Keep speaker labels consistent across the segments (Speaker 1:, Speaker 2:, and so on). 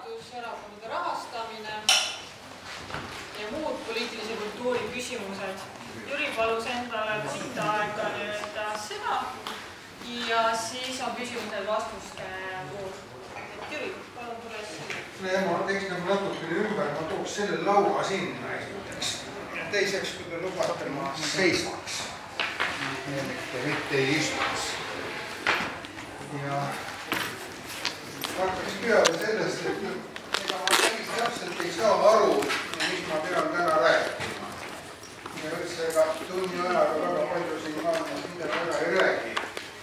Speaker 1: seadus, erakondade rahastamine ja muud poliitilise kultuuri küsimused. Jüri palus endale aega nüüd sõna ja siis on küsimused-vastuste voor. Jüri, palun tule sõna.
Speaker 2: Ma teeks natukene ümber, ma tooks selle laua sinna esiteks. Ja teiseks, kui te lubate, ma seisaks. Mitte ei istuks. Ja hakkaks peale sellest, et ega ma päris täpselt ei saa aru, mis ma pean täna rääkima. Ja üldse ega tunni ajaga väga palju siin maailmas midagi väga ei räägi.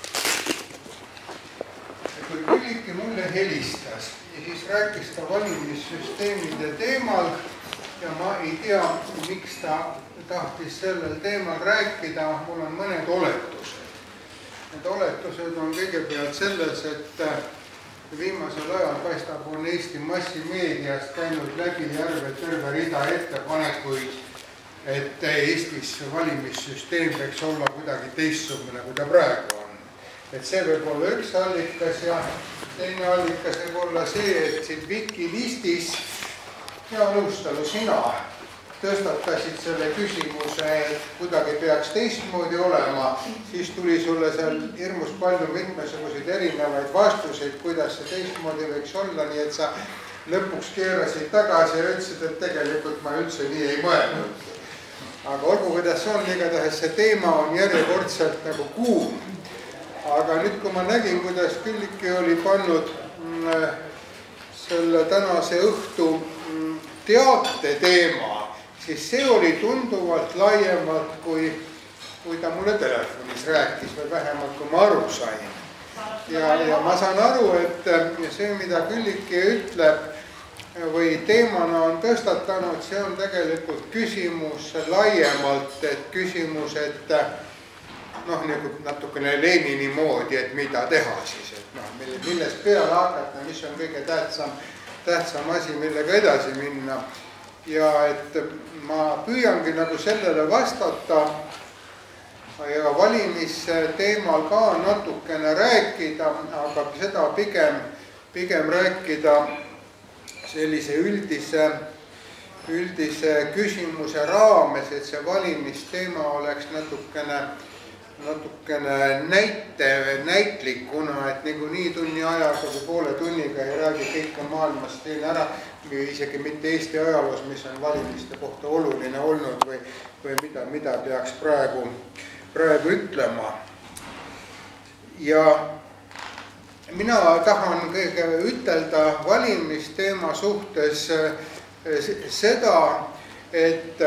Speaker 2: Kui Külliki mulle helistas ja siis rääkis ta valimissüsteemide teemal ja ma ei tea, miks ta tahtis sellel teemal rääkida, mul on mõned oletused. Need oletused on kõigepealt selles, et viimasel ajal paistab on Eesti massimeediast käinud läbi terve rida ettepanekuid, et Eestis valimissüsteem peaks olla kuidagi teistsugune, kui ta praegu on. Et see võib olla üks allikas ja teine allikas võib olla see, et siin Wikilistis ja Nõustalu sina tõstatasid selle küsimuse, et kuidagi peaks teistmoodi olema, siis tuli sulle seal hirmus palju mitmesuguseid erinevaid vastuseid, kuidas see teistmoodi võiks olla, nii et sa lõpuks keerasid tagasi ja ütlesid, et tegelikult ma üldse nii ei mõelnud. Aga olgu, kuidas on, igatahes see teema on järjekordselt nagu kuum. Aga nüüd, kui ma nägin, kuidas Külliki oli pannud selle tänase õhtu teate teema, siis see oli tunduvalt laiemalt, kui ta mulle telefonis rääkis või vähemalt, kui ma aru sain. Ja ma saan aru, et see, mida Külliki ütleb või teemana on tõstatanud, see on tegelikult küsimus laiemalt, et küsimus, et natukene Lenini moodi, et mida teha siis, et millest peale hakata, mis on kõige tähtsam asi, millega edasi minna. Ja et ma püüangi nagu sellele vastata ja valimisteemal ka natukene rääkida, aga seda pigem rääkida sellise üldise küsimuse raames, et see valimisteema oleks natukene näitlikuna, et niikuinii tunni ajaga või poole tunniga ei räägi kõike maailmast siin ära, isegi mitte Eesti ajaloos, mis on valimiste kohta oluline olnud või mida peaks praegu ütlema. Ja mina tahan kõige ütelda valimisteema suhtes seda, et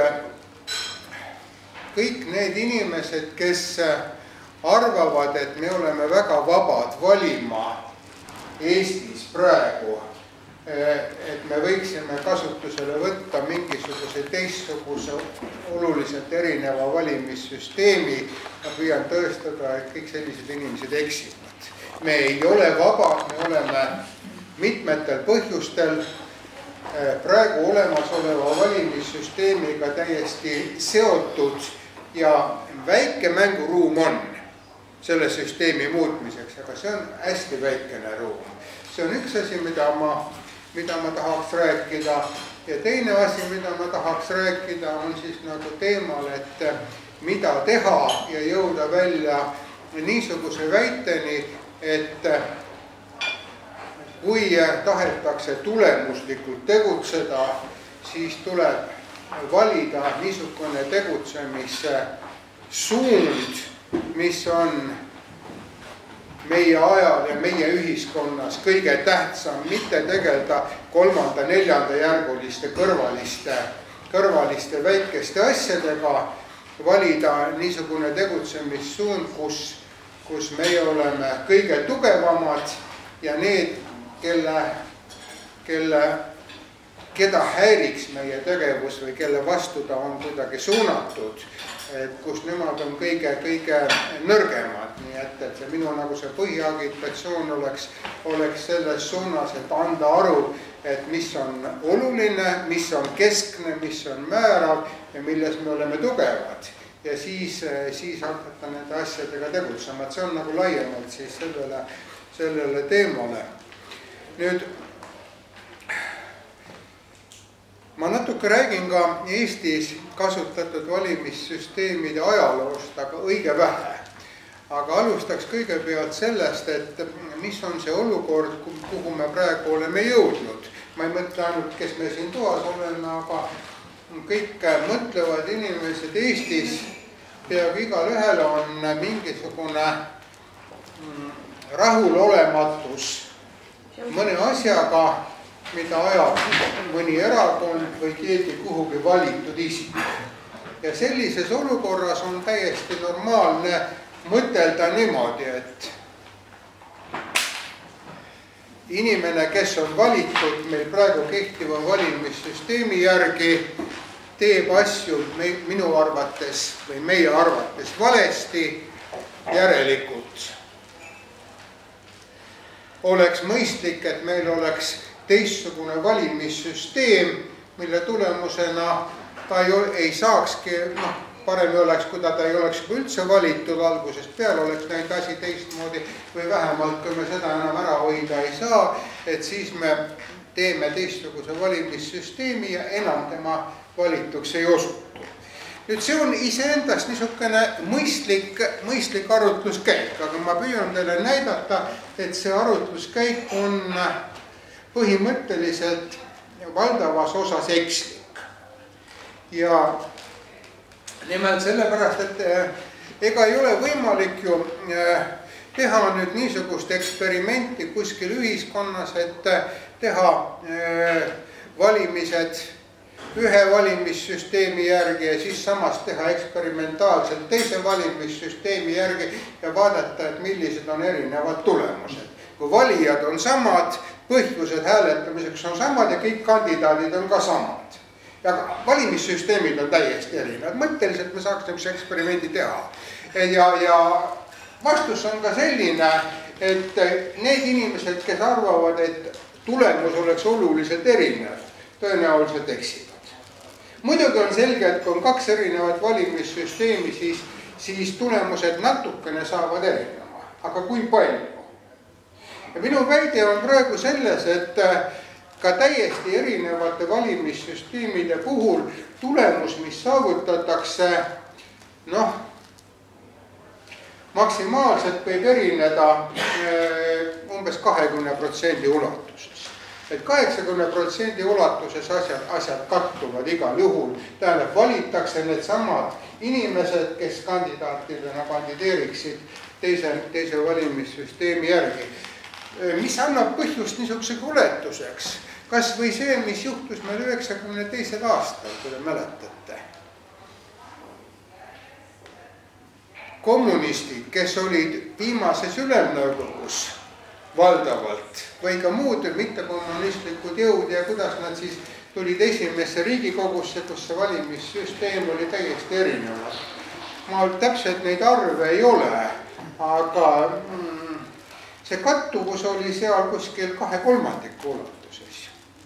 Speaker 2: kõik need inimesed, kes arvavad, et me oleme väga vabad valima Eestis praegu, et me võiksime kasutusele võtta mingisuguse teistsuguse oluliselt erineva valimissüsteemi, ma püüan tõestada, et kõik sellised inimesed eksivad. Me ei ole vabad, me oleme mitmetel põhjustel praegu olemasoleva valimissüsteemiga täiesti seotud ja väike mänguruum on selle süsteemi muutmiseks, aga see on hästi väikene ruum. See on üks asi, mida ma tahaks rääkida ja teine asi, mida ma tahaks rääkida, on siis nagu teemal, et mida teha ja jõuda välja niisuguse väiteni, et kui tahetakse tulemuslikult tegutseda, siis tuleb valida niisugune tegutsemise suund, mis on meie ajal ja meie ühiskonnas kõige tähtsam, mitte tegeleda 3., 4. järguliste kõrvaliste väikeste asjadega, valida niisugune tegutsemissuund, kus meie oleme kõige tugevamad ja need, keda häiriks meie tegevus või kelle vastu ta on kuidagi suunatud, et kus nemad on kõige nõrgemad. Nii et see minu nagu see põhiagitatsioon oleks selles suunas, et anda aru, et mis on oluline, mis on keskne, mis on määrav ja milles me oleme tugevad. Ja siis hakata nende asjadega tegutsema. See on nagu laiemalt siis sellele teemale. Nüüd natuke räägin ka Eestis kasutatud valimissüsteemide ajaloost, aga õige vähe. Aga alustaks kõigepealt sellest, et mis on see olukord, kuhu me praegu oleme jõudnud. Ma ei mõtle ainult, kes me siin toas oleme, aga kõik mõtlevad inimesed Eestis, peaaegu igal ühel on mingisugune rahulolematus mõne asjaga, mida ajab mõni erakond või keegi kuhugi valitud isik. Ja sellises olukorras on täiesti normaalne mõtelda niimoodi, et inimene, kes on valitud meil praegu kehtiva valimissüsteemi järgi, teeb asju minu arvates või meie arvates valesti, järelikult oleks mõistlik, et meil oleks teistsugune valimissüsteem, mille tulemusena ta ei saakski, parem oleks, kui ta ei oleks üldse valitud algusest peale, oleks näinud asi teistmoodi või vähemalt, kui me seda enam ära hoida ei saa, et siis me teeme teistsuguse valimissüsteemi ja enam tema valituks ei osutu. Nüüd see on iseendast niisugune mõistlik arutluskäik, aga ma püüan teile näidata, et see arutluskäik on põhimõtteliselt valdavas osas ekslik. Ja nimelt sellepärast, et ega ei ole võimalik ju teha nüüd niisugust eksperimenti kuskil ühiskonnas, et teha valimised ühe valimissüsteemi järgi ja siis samas teha eksperimentaalselt teise valimissüsteemi järgi ja vaadata, et millised on erinevad tulemused. Kui valijad on samad, põhjused hääletamiseks on samad ja kõik kandidaadid on ka samad. Ja valimissüsteemid on täiesti erinevad. Mõtteliselt me saaksime üks eksperimendi teha. Ja vastus on ka selline, et need inimesed, kes arvavad, et tulemus oleks oluliselt erinev, tõenäoliselt eksivad. Muidugi on selge, et kui on kaks erinevat valimissüsteemi, siis tulemused natukene saavad erinema. Aga kui palju? Ja minu väide on praegu selles, et ka täiesti erinevate valimissüsteemide puhul tulemus, mis saavutatakse, maksimaalselt võib erineda umbes 20% ulatuses. Et 80% ulatuses asjad kattuvad igal juhul. Tähendab, valitakse need samad inimesed, kes kandidaatidena kandideeriksid teise valimissüsteemi järgi. Mis annab põhjust niisuguseks oletuseks? Kas või see, mis juhtus meil 92. aastal, kui te mäletate? Kommunistid, kes olid viimases ülemnõukogus valdavalt või ka muud mittekommunistlikud jõud ja kuidas nad siis tulid esimesse Riigikogusse, kus see valimissüsteem oli täiesti erinev. Ma täpselt neid arve ei ole, aga see kattuvus oli seal kuskil 2/3 ulatuses.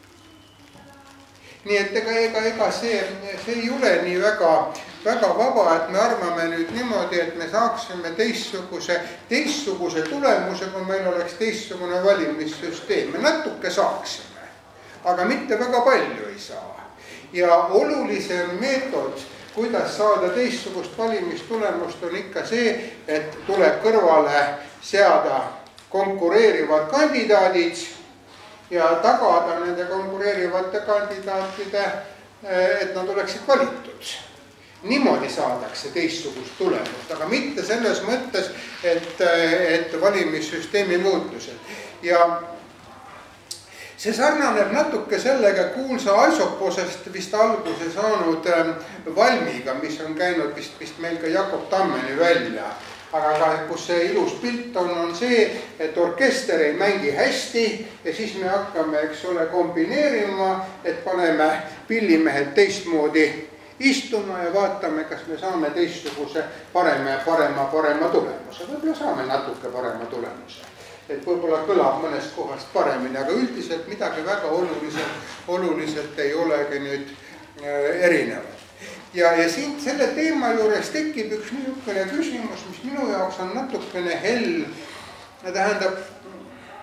Speaker 2: Nii et ega see ei ole nii väga vaba, et me arvame nüüd niimoodi, et me saaksime teistsuguse tulemuse, kui meil oleks teistsugune valimissüsteem. Me natuke saaksime, aga mitte väga palju ei saa. Ja olulisem meetod, kuidas saada teistsugust valimistulemust, on ikka see, et tuleb kõrvale seada konkureerivad kandidaadid ja tagada nende konkureerivate kandidaatide, et nad oleksid valitud. Niimoodi saadakse teistsugust tulemust, aga mitte selles mõttes, et valimissüsteemi muutused. Ja see sarnaneb natuke sellega kuulsa Aisoposest vist alguse saanud valmiga, mis on käinud vist meil ka Jakob Tammeni välja. Aga kus see ilus pilt on see, et orkester ei mängi hästi ja siis me hakkame, kombineerima, et paneme pillimehed teistmoodi istuma ja vaatame, kas me saame teistsuguse parema tulemuse. Võib-olla saame natuke parema tulemuse. Et võib-olla kõlab mõnest kohast paremini, aga üldiselt midagi väga oluliselt ei olegi nüüd erinevat. Ja siin selle teema juures tekib üks niisugune küsimus, mis minu jaoks on natukene hell. Tähendab,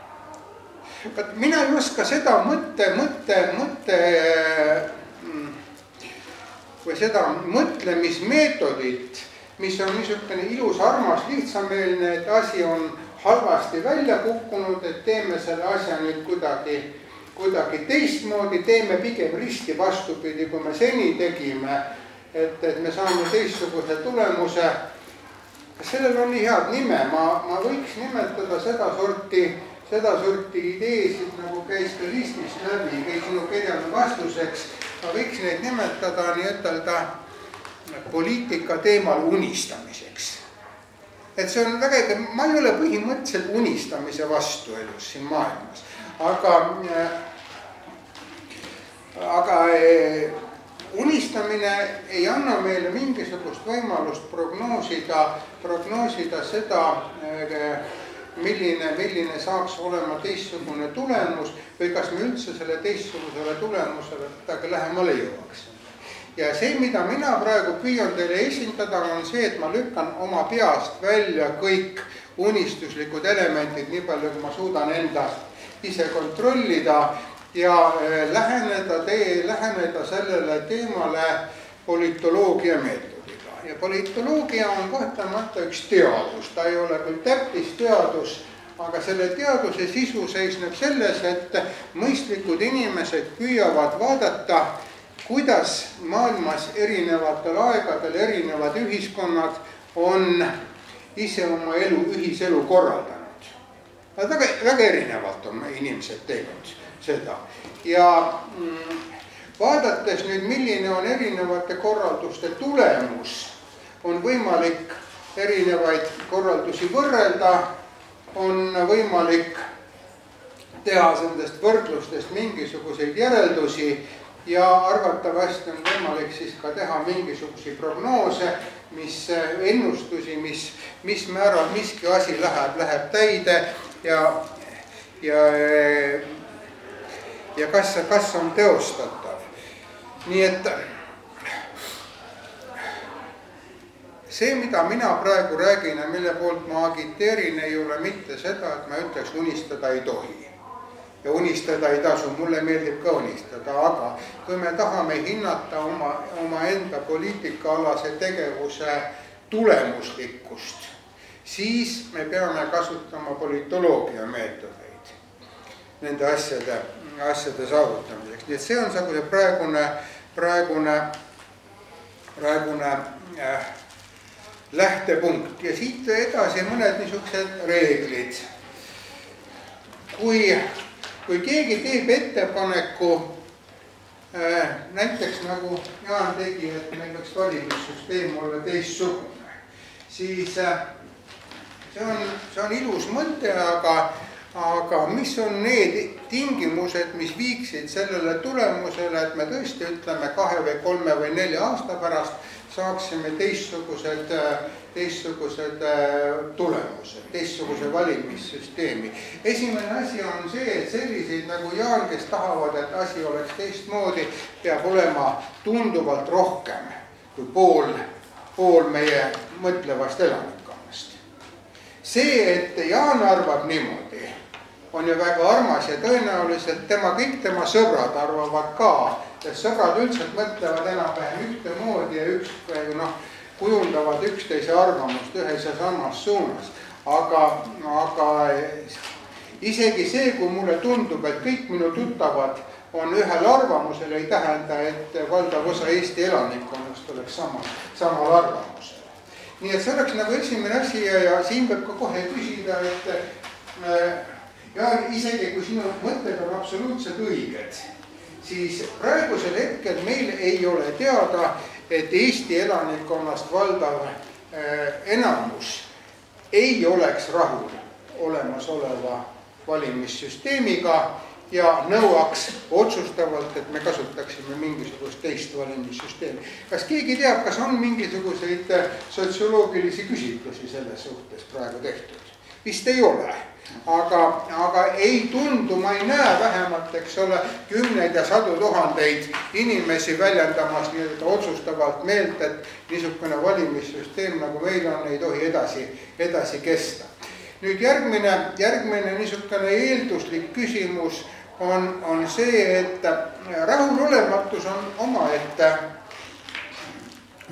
Speaker 2: mina ei oska seda või seda mõtlemismeetodit, mis on niisugune ilus, armas, lihtsameelne, et asi on halvasti välja kukkunud, et teeme selle asja nüüd kuidagi teistmoodi, teeme pigem risti vastupidi, kui me seni tegime, et me saame teistsuguse tulemuse. Sellel on nii head nime, ma võiks nimetada seda sorti ideesid, nagu käis ka listist läbi, käis sinu kirjale vastuseks, ma võiks neid nimetada nii-ütelda poliitika teemal unistamiseks. Et see on väga, ma ei ole põhimõtteliselt unistamise vastu elus siin maailmas, aga unistamine ei anna meile mingisugust võimalust prognoosida seda, milline saaks olema teistsugune tulemus või kas me üldse selle teistsugusele tulemusele midagi lähemale jõuaks. Ja see, mida mina praegu püüan teile esindada, on see, et ma lükkan oma peast välja kõik unistuslikud elemendid, nii palju kui ma suudan endast ise kontrollida ja läheneda sellele teemale politoloogia meetodiga. Ja politoloogia on kahtlemata üks teadus, ta ei ole küll täppisteadus, aga selle teaduse sisu seisneb selles, et mõistlikud inimesed püüavad vaadata, kuidas maailmas erinevatel aegadel erinevad ühiskonnad on ise oma ühiselu korraldanud. Väga erinevalt on inimesed teinud seda. Ja vaadates nüüd, milline on erinevate korralduste tulemus, on võimalik erinevaid korraldusi võrrelda, on võimalik teha nendest võrdlustest mingisuguseid järeldusi ja arvatavasti on võimalik siis ka teha mingisuguseid prognoose, ennustusi, mis määral miski asi läheb täide ja kas on teostatav. Nii et see, mida mina praegu räägin ja mille poolt ma agiteerin, ei ole mitte seda, et ma ütleks, unistada ei tohi. Ja unistada ei tasu, mulle meeldib ka unistada, aga kui me tahame hinnata oma enda poliitikaalase tegevuse tulemuslikkust, siis me peame kasutama politoloogia meetodeid nende asjade saavutamiseks. Nii et see on praegune lähtepunkt ja siit edasi mõned niisugused reeglid. Kui keegi teeb ettepaneku, näiteks nagu Jaan tegi, et meil võiks valimissüsteem olla teistsugune, siis see on ilus mõte, aga mis on need tingimused, mis viiksid sellele tulemusele, et me tõesti ütleme 2 või 3 või 4 aasta pärast saaksime teistsugused tulemused, teistsuguse valimissüsteemi. Esimene asi on see, et selliseid nagu Jaan, kes tahavad, et asi oleks teistmoodi, peab olema tunduvalt rohkem kui pool meie mõtlevast elanikkonnast. See, et Jaan arvab niimoodi, on ju väga armas ja tõenäoliselt kõik tema sõbrad arvavad ka, et sõbrad üldiselt mõtlevad enam-vähem ühtemoodi ja kujundavad üksteise arvamust ühes ja samas suunas. Aga isegi see, kui mulle tundub, et kõik minu tuttavad on ühel arvamusel, ei tähenda, et valdav osa Eesti elanikkonnast oleks samal arvamusel. Nii et see oleks nagu esimene asi ja siin peab ka kohe küsida, et isegi kui sinu mõtted on absoluutselt õiged, siis praegusel hetkel meil ei ole teada, et Eesti elanikkonnast valdav enamus ei oleks rahul olemasoleva valimissüsteemiga ja nõuaks otsustavalt, et me kasutaksime mingisugust teist valimissüsteemi. Kas keegi teab, kas on mingisuguseid sotsioloogilisi küsitlusi selles suhtes praegu tehtud? Vist ei ole. Aga ei tundu, ma ei näe vähemalt, eks ole, 10 ja 100 000 inimesi väljendamas otsustavalt meelt, et niisugune valimissüsteem nagu meil on, ei tohi edasi kesta. Nüüd järgmine niisugune eelduslik küsimus on see, et rahulolematus on omaette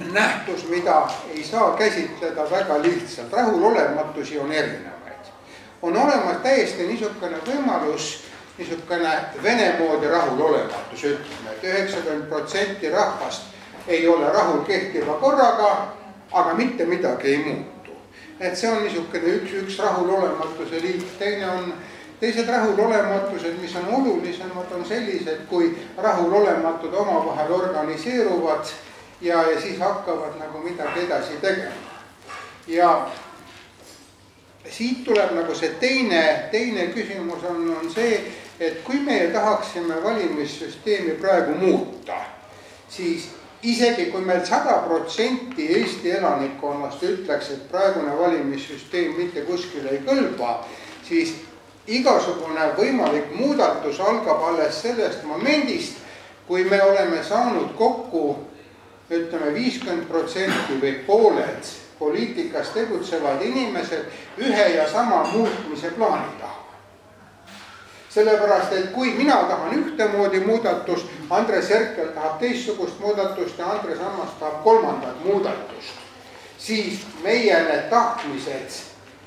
Speaker 2: nähtus, mida ei saa käsitleda väga lihtsalt. Rahulolematusi on erinevaid. On olemas täiesti niisugune võimalus, niisugune Vene moodi rahulolematus, ütleme, et 90% rahvast ei ole rahul kehtiva korraga, aga mitte midagi ei muutu. Et see on niisugune üks rahulolematuse liik. Teised rahulolematused, mis on olulisemad, on sellised, kui rahulolematud omavahel organiseeruvad ja siis hakkavad nagu midagi edasi tegema. Ja siit tuleb nagu see teine küsimus on see, et kui me tahaksime valimissüsteemi praegu muuta, siis isegi kui meil 100% Eesti elanikkonnast ütleks, et praegune valimissüsteem mitte kuskile ei kõlba, siis igasugune võimalik muudatus algab alles sellest momendist, kui me oleme saanud kokku, ütleme 50% või pooled poliitikas tegutsevad inimesed ühe ja sama muutmise plaani taha. Sellepärast, et kui mina tahan ühtemoodi muudatust, Andres Herkel tahab teistsugust muudatust ja Andres Ammas tahab kolmandat muudatust, siis meie need tahtmised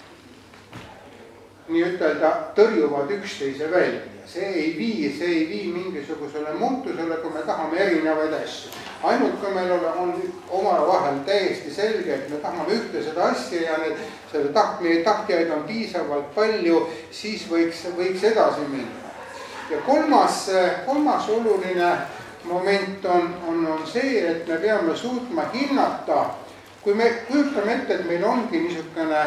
Speaker 2: nii ütelda tõrjuvad üksteise välja. See ei vii mingisugusele muutusele, kui me tahame erinevaid asju. Ainult kui meil on omavahel täiesti selge, et me tahame ühte seda asja ja selle tahtjaid on piisavalt palju, siis võiks edasi minna. Ja kolmas oluline moment on see, et me peame suutma hinnata, kui me kujutame ette, et meil ongi niisugune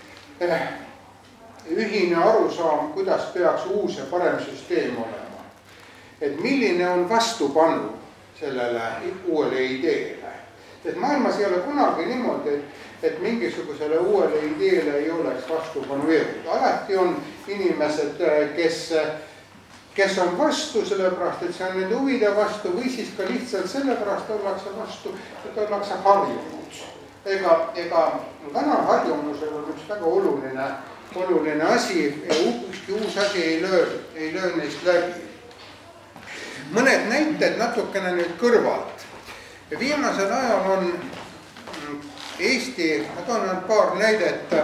Speaker 2: ühine arusaam, kuidas peaks uus ja parem süsteem olema. Et milline on vastupanu sellele uuele ideele. Et maailmas ei ole kunagi niimoodi, et mingisugusele uuele ideele ei oleks vastupanu jõud. Alati on inimesed, kes on vastu, sellepärast, et see on nende huvide vastu või siis ka lihtsalt sellepärast ollakse vastu, et ollakse harjunud. Ega vana harjumusel on üks väga oluline asi ja ükski uus asi ei löö neist läbi. Mõned näited natukene nüüd kõrvalt. Viimasel ajal on Eesti, ma toon paar näidet,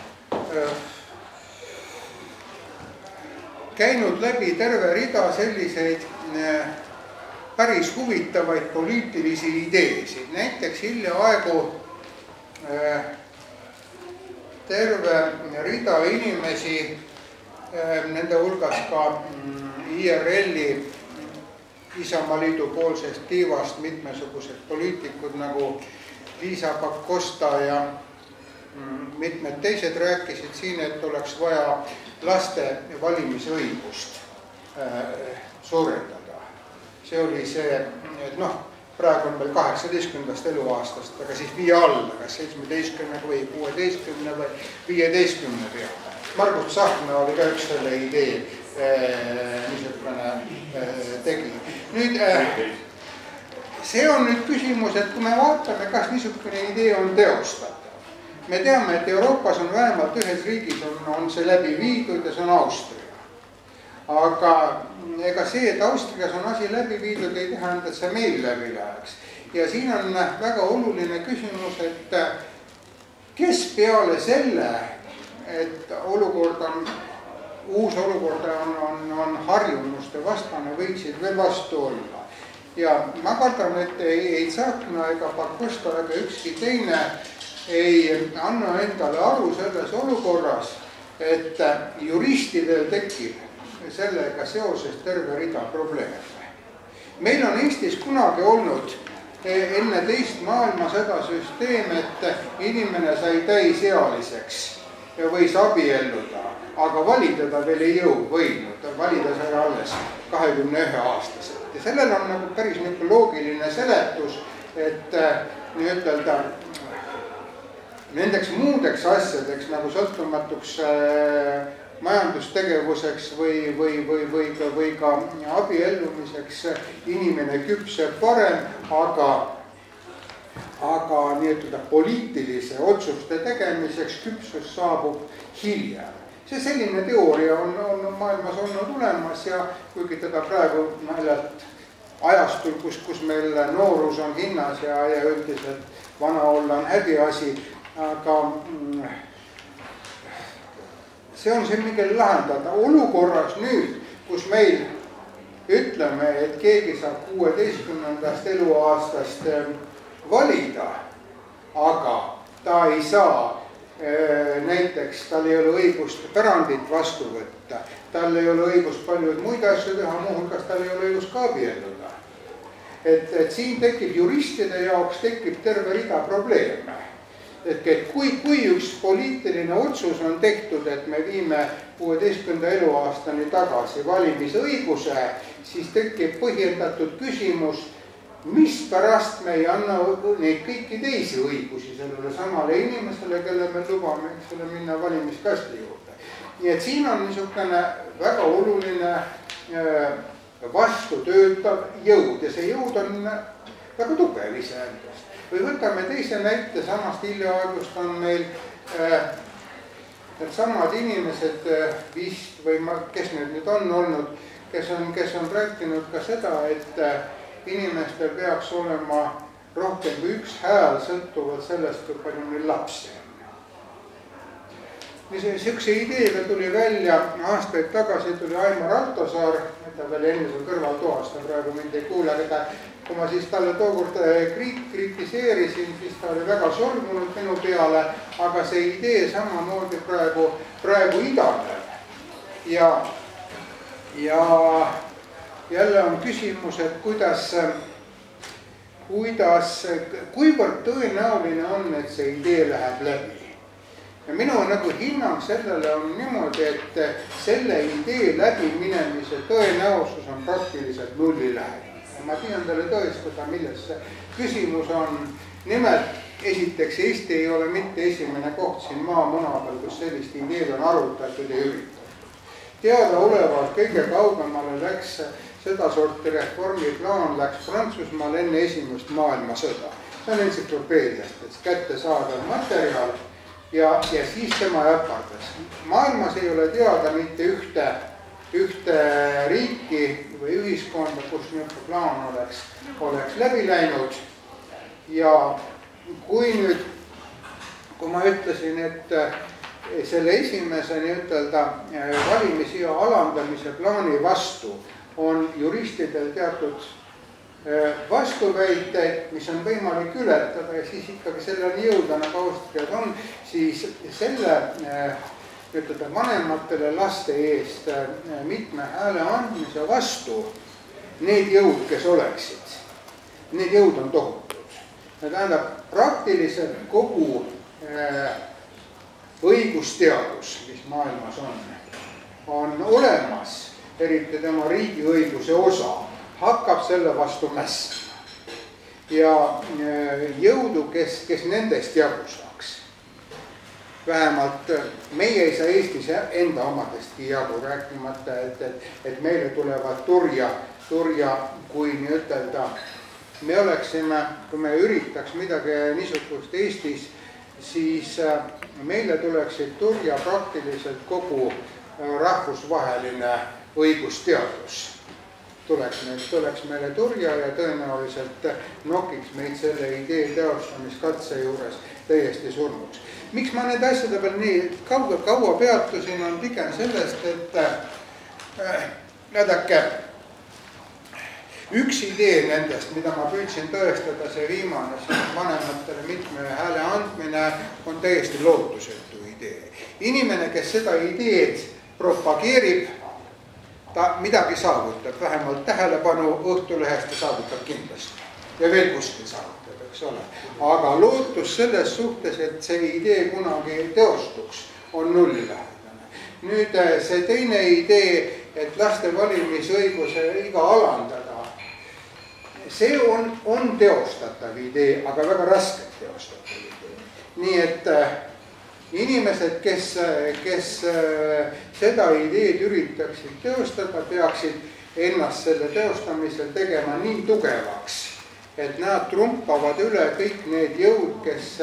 Speaker 2: käinud läbi terve rida selliseid päris huvitavaid poliitilisi ideesid. Näiteks hiljaaegu terve rida inimesi, nende hulgas ka IRL-i Isamaaliidu poolsest tiivast mitmesugused poliitikud nagu Liisa Pakosta ja mitmed teised rääkisid siin, et oleks vaja laste valimisõigust suurendada. See oli see, et praegu on veel 18. eluaastast, aga siis 5 alla, kas 17 või 16 või 15 peale. Margus Tsahkna oli ka üks selle idee niisugune tegi. Nüüd, see on nüüd küsimus, et kui me vaatame, kas niisugune idee on teostatav. Me teame, et Euroopas on vähemalt ühes riigis on see läbi viidud ja see on Austria. Aga ega see, et Austrias on asi läbi viidud, ei tähenda, et see meil läbi läheks. Ja siin on väga oluline küsimus, et kes peale selle, et uus olukord on harjumuste vastane, võiksid veel vastu olla. Ja ma kardan, et ei Tsahkna ega Pakosta ega ükski teine ei anna endale aru selles olukorras, et juristidel tekib sellega seoses terve rida probleeme. Meil on Eestis kunagi olnud enne teist maailmasõda süsteem, et inimene sai täisealiseks ja võis abielluda, aga valida ta veel ei võinud, valida sai alles 21-aastaselt. Ja sellel on nagu päris loogiline seletus, et nii ütelda nendeks muudeks asjadeks nagu sõltumatuks majandustegevuseks või ka abiellumiseks inimene küpseb varem, aga nii-öelda poliitilise otsuste tegemiseks küpsus saabub hiljem. See selline teooria on maailmas olnud olemas ja kuigi teda praegu naljalt ajastul, kus meil noorus on hinnas ja üldiselt vana olla on häbiasi, aga see on siin mingi lahendada. Olukorras nüüd, kus meil ütleme, et keegi saab 16. eluaastast valida, aga ta ei saa näiteks, tal ei ole õigust pärandit vastu võtta, tal ei ole õigust paljud muid asju teha, muuhulgas tal ei ole õigust ka abielluda. Et siin tekib juristide jaoks terve rida probleeme. Et kui üks poliitiline otsus on tehtud, et me viime 16. eluaastani tagasi valimisõiguse, siis tekib põhjendatud küsimus, mispärast me ei anna neid kõiki teisi õigusi sellele samale inimesele, kelle me lubame minna valimiskasti juurde. Nii et siin on niisugune väga oluline vastutöötav jõud ja see jõud on väga tugev iseendast. Või võtame teise näite, samast hiljaaegust on meil need samad inimesed vist või kes nüüd on olnud, kes on rääkinud ka seda, et inimestel peaks olema rohkem kui üks hääl sõltuvalt sellest, kui palju neil lapsi on. Niisuguse ideega tuli välja aastaid tagasi, tuli Aimar Altosaar, ta veel enne kui kõrvaltoas, ta praegu mind ei kuule, aga kui ma siis talle tookord kritiseerisin, siis ta oli väga solvunud minu peale, aga see idee samamoodi praegu idaneb. Ja jälle on küsimus, et kuivõrd tõenäoline on, et see idee läheb läbi. Ja minu hinnang sellele on niimoodi, et selle idee läbiminemise tõenäosus on praktiliselt nullilähedane. Ma tiian talle tõestada, milles see küsimus on. Nimelt, esiteks, Eesti ei ole mitte esimene koht siin maamuna peal, kus sellist ideed on arutatud ja üritatud. Teadaolevalt kõige kaugemale läks sedasorti reformiplaan läks Prantsusmaal enne esimest maailmasõda. See on entsüklopeediast, et kätte saadav materjal ja siis tema äpardas. Maailmas ei ole teada mitte ühte riiki või ühiskonda, kus niisugune plaan oleks läbi läinud. Ja kui ma ütlesin, et selle esimese valimisiga alandamise plaani vastu on juristidel teatud vastuväiteid, mis on võimalik ületada ja siis ikkagi selleni jõuda, nagu Austrias on, siis selle vanematele laste eest mitme hääle andmise vastu need jõud, kes oleksid, need jõud on tohutud. Tähendab, praktiliselt kogu õigusteadus, mis maailmas on olemas, eriti tema riigiõiguse osa, hakkab selle vastu mässima. Ja jõudu, kes nendest jagu saaks. Vähemalt meie ei saa Eestis enda omadestki jagu, rääkimata, et meile tulevad turja, kui nii ütelda. Me oleksime, kui me üritaks midagi niisugust Eestis, siis meile tuleksid turja praktiliselt kogu rahvusvaheline õigusteadus. Tuleks meile turja ja tõenäoliselt nokiks meid selle idee teostamiskatse juures täiesti surnuks. Miks ma need asjade peal nii kaua peatusin, on pigem sellest, et nädake, üks idee nendest, mida ma püüdsin tõestada, see viimane, vanematele mitme hääle andmine on täiesti lootusetu idee. Inimene, kes seda ideed propageerib, ta midagi saavutab, vähemalt tähelepanu Õhtulehest ta saavutab kindlasti. Ja veel kuskil saavutab, eks ole. Aga lootus selles suhtes, et see idee kunagi teostuks, on nullilähedane. Nüüd see teine idee, et laste valimisõiguse iga alandada, see on teostatav idee, aga väga raskelt teostatav idee. Nii et inimesed, kes seda ideed üritaksid teostada, peaksid ennast selle teostamisel tegema nii tugevaks, et nad trumpavad üle kõik need jõud, kes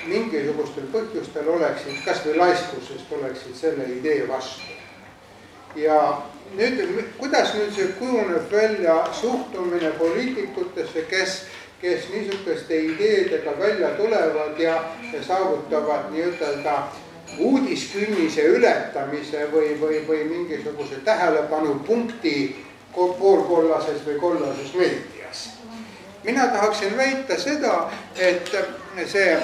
Speaker 2: mingisugustel põhjustel oleksid, kas või laiskusest oleksid selle idee vastu. ja nüüd, kuidas nüüd see kujuneb välja suhtumine poliitikutesse, kes niisuguste ideedega välja tulevad ja saavutavad nii-ütelda uudiskünnise ületamise või mingisuguse tähelepanupunkti poolkollases või kollases meedias. Mina tahaksin väita seda, et see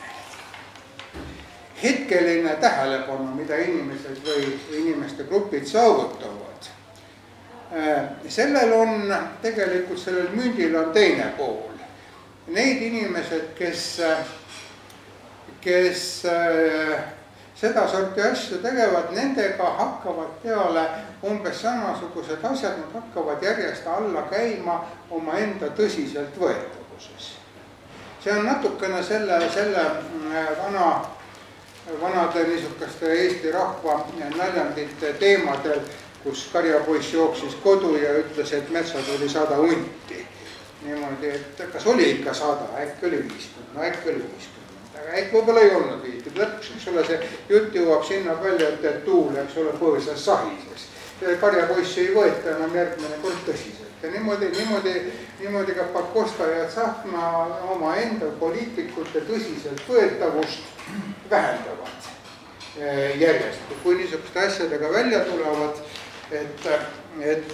Speaker 2: hetkeline tähelepanu, mida inimesed või inimeste grupid saavutavad, sellel on tegelikult, sellel mündil on teine pool. Neid inimesed, kes seda sorti asju tegevad, nendega hakkavad peale umbes samasugused asjad, nad hakkavad järjest alla käima oma enda tõsiseltvõetavuses. See on natukene selle vanade niisuguste Eesti rahva naljandite teemadel, kus karjapoiss jooksis kodu ja ütles, et metsas oli 100 hunti. Niimoodi, et kas oli ikka 100, äkki oli 50, no äkki oli 50, aga äkki võib-olla ei olnud 50. Lõpuks, eks ole, see jutt jõuab sinna palju, et tuul, eks ole, põõsas sahises. Karjapoissi ei võeta enam järgmine kord tõsiselt. Ja niimoodi ka Pakosta ja Tsahkna oma enda poliitikute tõsiselt võetavust vähendavad järjest. Kui niisuguste asjadega välja tulevad, et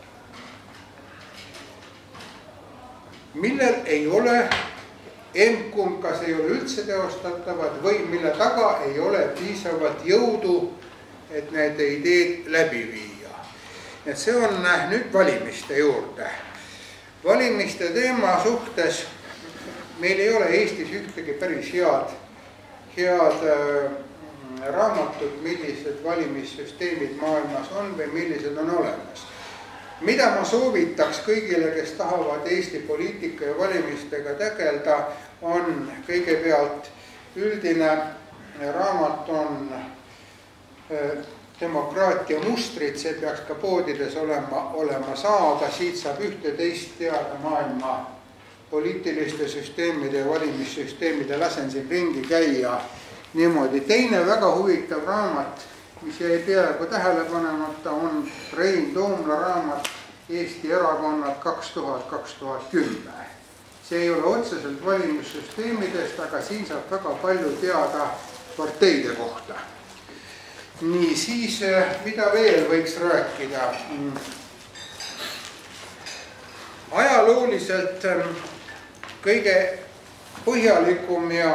Speaker 2: millel ei ole emb-kumb, kas ei ole üldse teostatavad või mille taga ei ole piisavat jõudu, et need ideed läbi viia. Et see on nüüd valimiste juurde. Valimiste teema suhtes meil ei ole Eestis ühtegi päris head raamatut, millised valimissüsteemid maailmas on või millised on olemas. Mida ma soovitaks kõigile, kes tahavad Eesti poliitika ja valimistega tegeleda, on kõigepealt üldine raamat on demokraatia mustrid, see peaks ka poodides olema saada, siit saab ühte-teist teada maailma poliitiliste süsteemide ja valimissüsteemide, lasen siin ringi käia niimoodi. Teine väga huvitav raamat, mis jäi peaaegu tähelepanemata, on Rein Toomla raamat Eesti erakonnad 2000-2010. See ei ole otseselt valimissüsteemidest, aga siin saab väga palju teada parteide kohta. Nii, siis mida veel võiks rääkida? Ajalooliselt kõige põhjalikum ja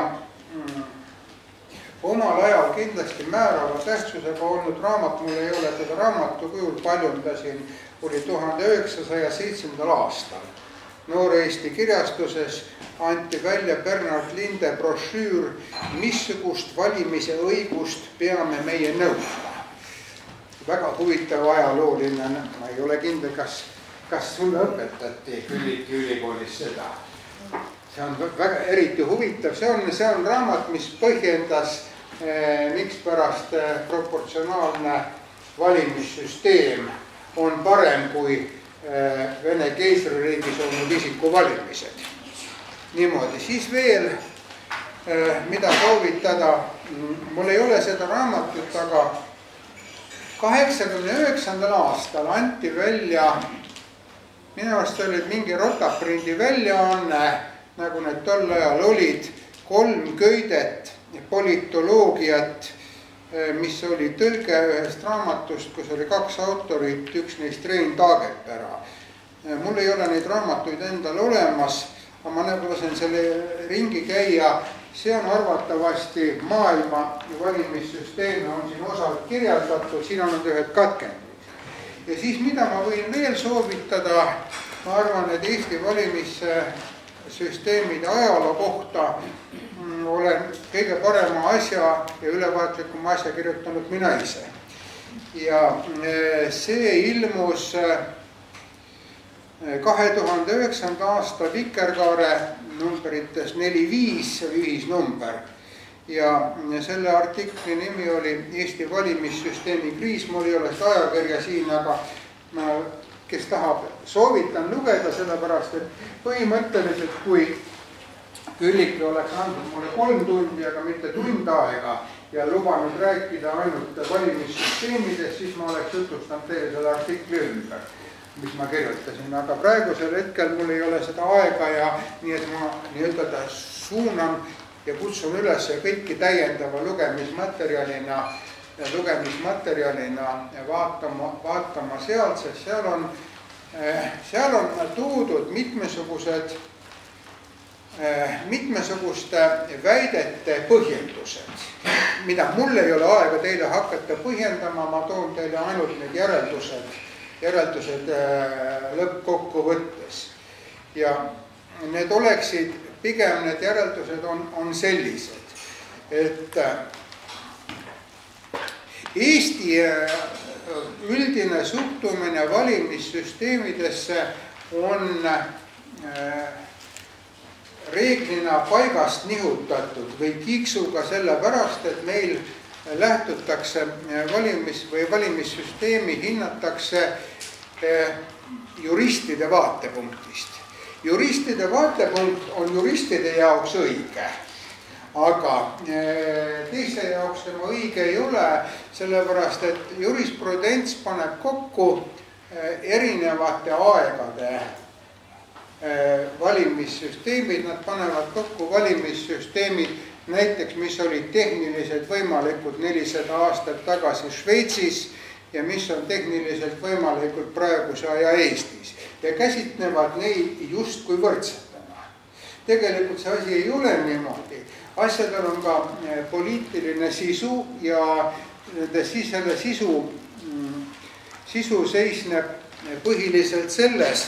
Speaker 2: omal ajal kindlasti määrava tähtsusega olnud raamat, mul ei ole seda raamatu kujul paljundasin, oli 1907. aastal. Noor Eesti kirjastuses anti välja Bernard Linde brošüür, missugust valimise õigust peame meie nõudma. Väga huvitav ajalooline, ma ei ole kindel, kas sulle õpetati ülikoolis seda. See on väga eriti huvitav, see on raamat, mis põhjendas mikspärast proportsionaalne valimissüsteem on parem kui Vene keisririigis olnud isikuvalimised. Niimoodi. Siis veel, mida soovitada, mul ei ole seda raamatut, aga 89. aastal anti välja, minu arust oli mingi Rotaprindi väljaanne, nagu need tol ajal olid, 3 köidet politoloogiat, mis oli tõlge ühest raamatust, kus oli 2 autorit, üks neist Rein Taagepera. Mul ei ole neid raamatuid endal olemas, aga ma lasen selle ringi käia. See on arvatavasti maailma valimissüsteemi on siin osalt kirjeldatud, siin on ühed katkendid. Ja siis mida ma võin veel soovitada, ma arvan, et Eesti valimissüsteemide ajaloo kohta olen kõige parema asja ja ülevaatlikuma asja kirjutanud mina ise. Ja see ilmus 2009. aasta Vikerkaare numbrites 4-5 ühisnumber. Ja selle artikli nimi oli Eesti valimissüsteemi kriis. Mul ei ole seda ajakirja siin, aga kes tahab, soovitan lugeda, sellepärast, et põhimõtteliselt kui Külliki oleks andnud mulle 3 tundi, aga mitte tund aega, ja lubanud rääkida ainult valimissüsteemidest, siis ma oleks jutustanud teile selle artikli ümber, mis ma kirjutasin, aga praegusel hetkel mul ei ole seda aega ja nii et ma nii-öelda suunan ja kutsun üles kõiki täiendava lugemismaterjalina vaatama sealt, sest seal on toodud mitmesuguste väidete põhjendused, mida mul ei ole aega teile hakata põhjendama, ma toon teile ainult need järeldused lõppkokkuvõttes. Ja need oleksid, pigem need järeldused on sellised, et Eesti üldine suhtumine valimissüsteemidesse on reeglina paigast nihutatud või kiiksuga sellepärast, et meil lähtutakse valimissüsteemi hinnatakse juristide vaatepunktist. Juristide vaatepunkt on juristide jaoks õige, aga teiste jaoks tema õige ei ole, sellepärast et jurisprudents paneb kokku erinevate aegade valimissüsteemid, nad panevad kokku valimissüsteemid, näiteks mis olid tehniliselt võimalikud 400 aastat tagasi Šveitsis ja mis on tehniliselt võimalikud praeguse aja Eestis ja käsitlevad neid justkui võrdsetena. Tegelikult see asi ei ole niimoodi. Asjadel on ka poliitiline sisu ja selle sisu seisneb põhiliselt selles,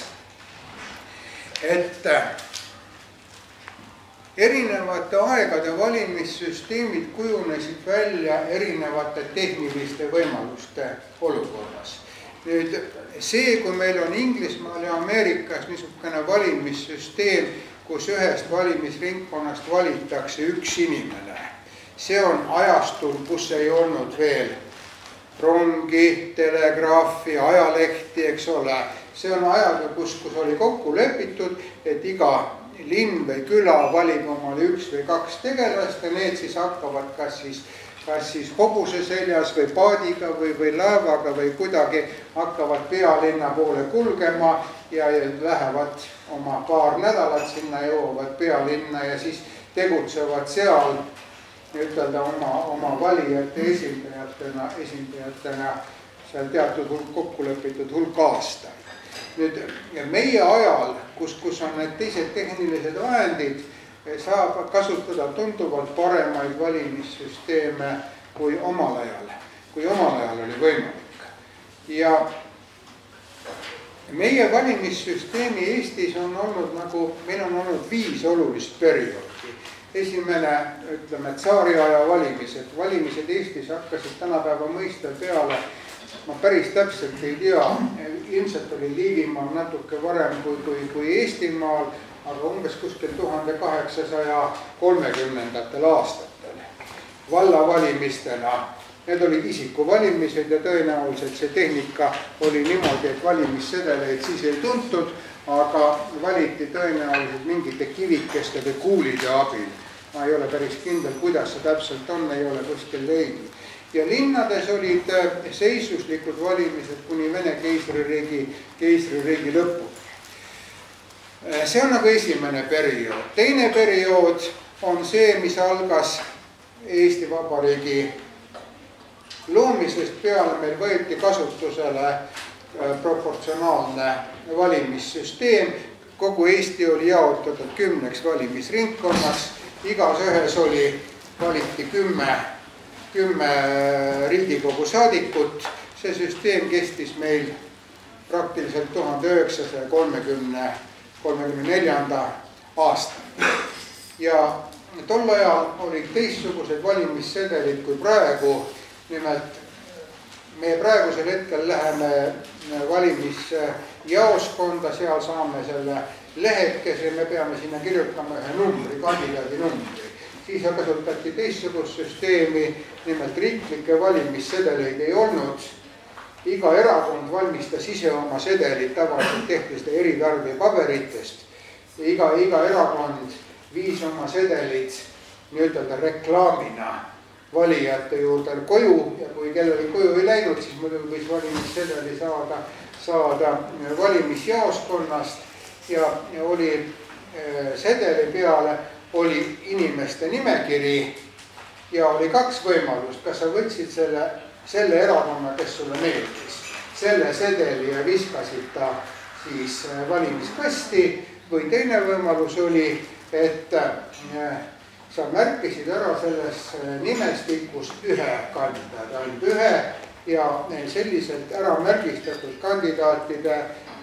Speaker 2: et erinevate aegade valimissüsteemid kujunesid välja erinevate tehniliste võimaluste olukorras. Nüüd see, kui meil on Inglismaal ja Ameerikas niisugune valimissüsteem, kus ühest valimisringkonnast valitakse üks inimene. See on ajastul, kus ei olnud veel rongi, telegraafi, ajalehti, eks ole. See on ajal, kus oli kokku lepitud, et iga linn või küla valib omale üks või kaks tegelast ja need siis hakkavad kas siis hobuse seljas või paadiga või laevaga või kuidagi hakkavad pealinna poole kulgema ja lähevad oma paar nädalat sinna, jõuavad pealinna ja siis tegutsevad seal ütelda oma valijate esindajatena seal teatud kokkulepitud hulk aastaid. Nüüd meie ajal, kus on need teised tehnilised vahendid, saab kasutada tunduvalt paremaid valimissüsteeme kui omal ajal oli võimalik. Ja meie valimissüsteemi Eestis on olnud meil on olnud 5 olulist perioodi. Esimene, ütleme, tsaariaja valimised Eestis hakkasid tänapäeva mõiste peale, ma päris täpselt ei tea, ilmselt oli Liivimaal natuke varem kui Eestimaal, aga umbes kuskil 1830. aastatel vallavalimistena. Need olid isikuvalimised ja tõenäoliselt see tehnika oli niimoodi, et valimissedeleid siis ei tuntud, aga valiti tõenäoliselt mingite kivikeste või kuulide abil. Ma ei ole päris kindel, kuidas see täpselt on, ei ole kuskil leidnud. Ja linnades olid seisuslikud valimised kuni Vene keisririigi lõpuni. See on esimene periood. Teine periood on see, mis algas Eesti Vabariigi loomisest peale. Meil võeti kasutusele proportsionaalne valimissüsteem. Kogu Eesti oli jaotatud 10 valimisringkonnaks. Igas ühes valiti 10 Riigikogu saadikut. See süsteem kestis meil praktiliselt 1934. aastani. Ja tol ajal olid teistsugused valimissedelid kui praegu. Nimelt, me praegusel hetkel läheme valimisjaoskonda, seal saame selle lehekese, me peame sinna kirjutama ühe numbri, kandidaadi numbri. Siis kasutati teistsugust süsteemi, nimelt riiklikke valimissedeleid ei olnud. Iga erakond valmistas ise oma sedelid, tavaliselt tehti seda eritarbipaberitest. Iga erakond viis oma sedelid nii-ütelda reklaamina valijate juurde koju ja kui kellelgi koju ei läinud, siis muidugi võis valimissedeli saada valimisjaoskonnast ja oli sedeli peale oli inimeste nimekiri ja oli kaks võimalust, kas sa võtsid selle erakonna, kes sulle meeldis, selle sedeli ja viskasid ta siis valimiskasti või teine võimalus oli, et sa märkisid ära selles nimestikus ühe kandidaadi, ainult ühe ja selliselt ära märgistatud kandidaatide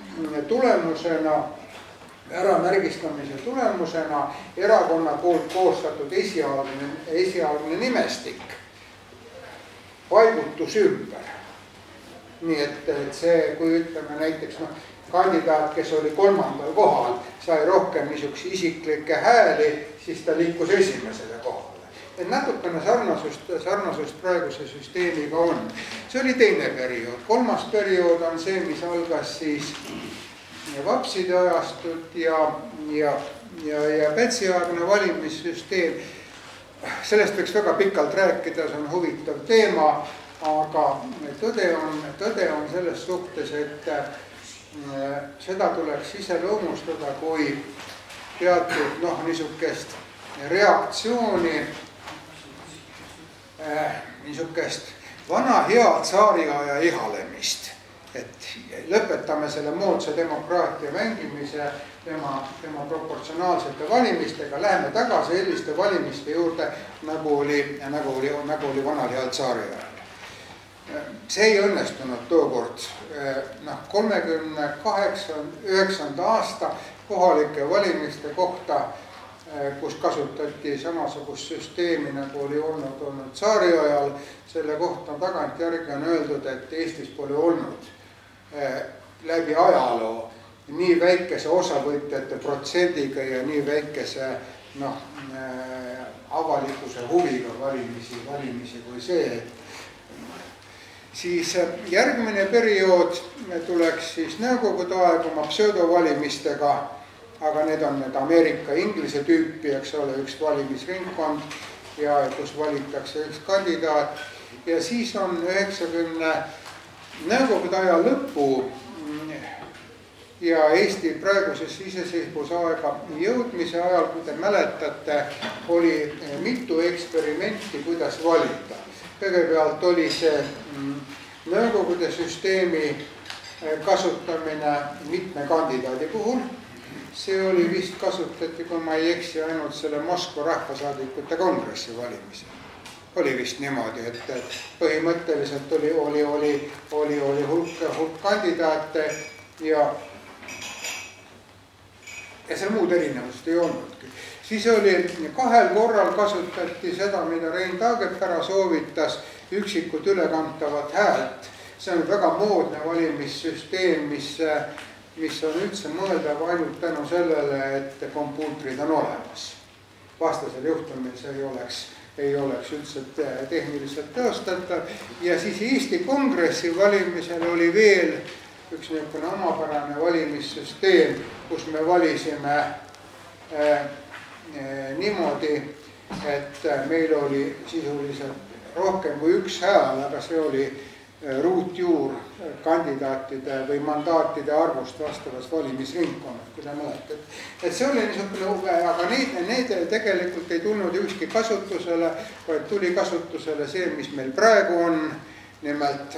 Speaker 2: äramärgistamise tulemusena erakonna poolt koostatud esialgne nimestik paigutus ümber. Nii et see, kui ütleme näiteks kandidaat, kes oli 3. kohal, sai rohkem niisuguse isiklikke hääli, siis ta liikus esimesele kohale. Et natukene sarnasust praeguse süsteemiga on. See oli teine periood. Kolmas periood on see, mis algas siis vapside ajastut ja Pätsi-aegne valimissüsteem. Sellest võiks väga pikalt rääkida, see on huvitav teema, aga tõde on selles suhtes, et seda tuleks iseloomustada kui teatud niisugust reaktsiooni, niisugust vana hea tsaariaja ihalemist. Et lõpetame selle moodsa demokraatia mängimise tema proportsionaalsete valimistega, läheme tagasi selliste valimiste juurde, nagu oli vanal heal tsaari ajal. See ei õnnestunud tookord. 39. aasta kohalike valimiste kohta, kus kasutati samasugust süsteemi, nagu oli olnud tsaari ajal, selle kohta tagantjärgi on öeldud, et Eestis pole olnud läbi ajaloo nii väikese osavõtjate protsendiga ja nii väikese avalikkuse huviga valimisi kui see. Siis järgmine periood tuleks siis nõukogude aeg oma pseudovalimistega, aga need on need Ameerika Inglise tüüpi, eks ole, üks valimisringkond ja kus valitakse üks kandidaat ja siis on 90 nõukogude aja lõpu ja Eesti praegusesse iseseisvusaega jõudmise ajal, kui te mäletate, oli mitu eksperimenti, kuidas valida. Kõigepealt oli see nõukogude süsteemi kasutamine mitme kandidaadi puhul. See oli vist kasutati, kui ma ei eksi, ainult selle Moskva rahvasaadikute kongressi valimisel. Oli vist niimoodi, et põhimõtteliselt oli hulk kandidaate ja seal muud erinevust ei olnudki. Siis oli 2 korral kasutati seda, mida Rein Taagepera soovitas, üksikud ülekantavat häält. See on väga moodne valimissüsteem, mis on üldse mõeldav ainult tänu sellele, et kompuutrid on olemas. Vastasel juhtumil see ei oleks üldse tehniliselt teostatav ja siis Eesti Kongressi valimisel oli veel üks niisugune omapärane valimissüsteem, kus me valisime niimoodi, et meil oli sisuliselt rohkem kui üks hääl, aga see oli ruutjuur kandidaatide või mandaatide arvust vastavas valimisringkonnas, kui te mäletate. Et see oli niisugune, aga need tegelikult ei tulnud ükski kasutusele, vaid tuli kasutusele see, mis meil praegu on, nimelt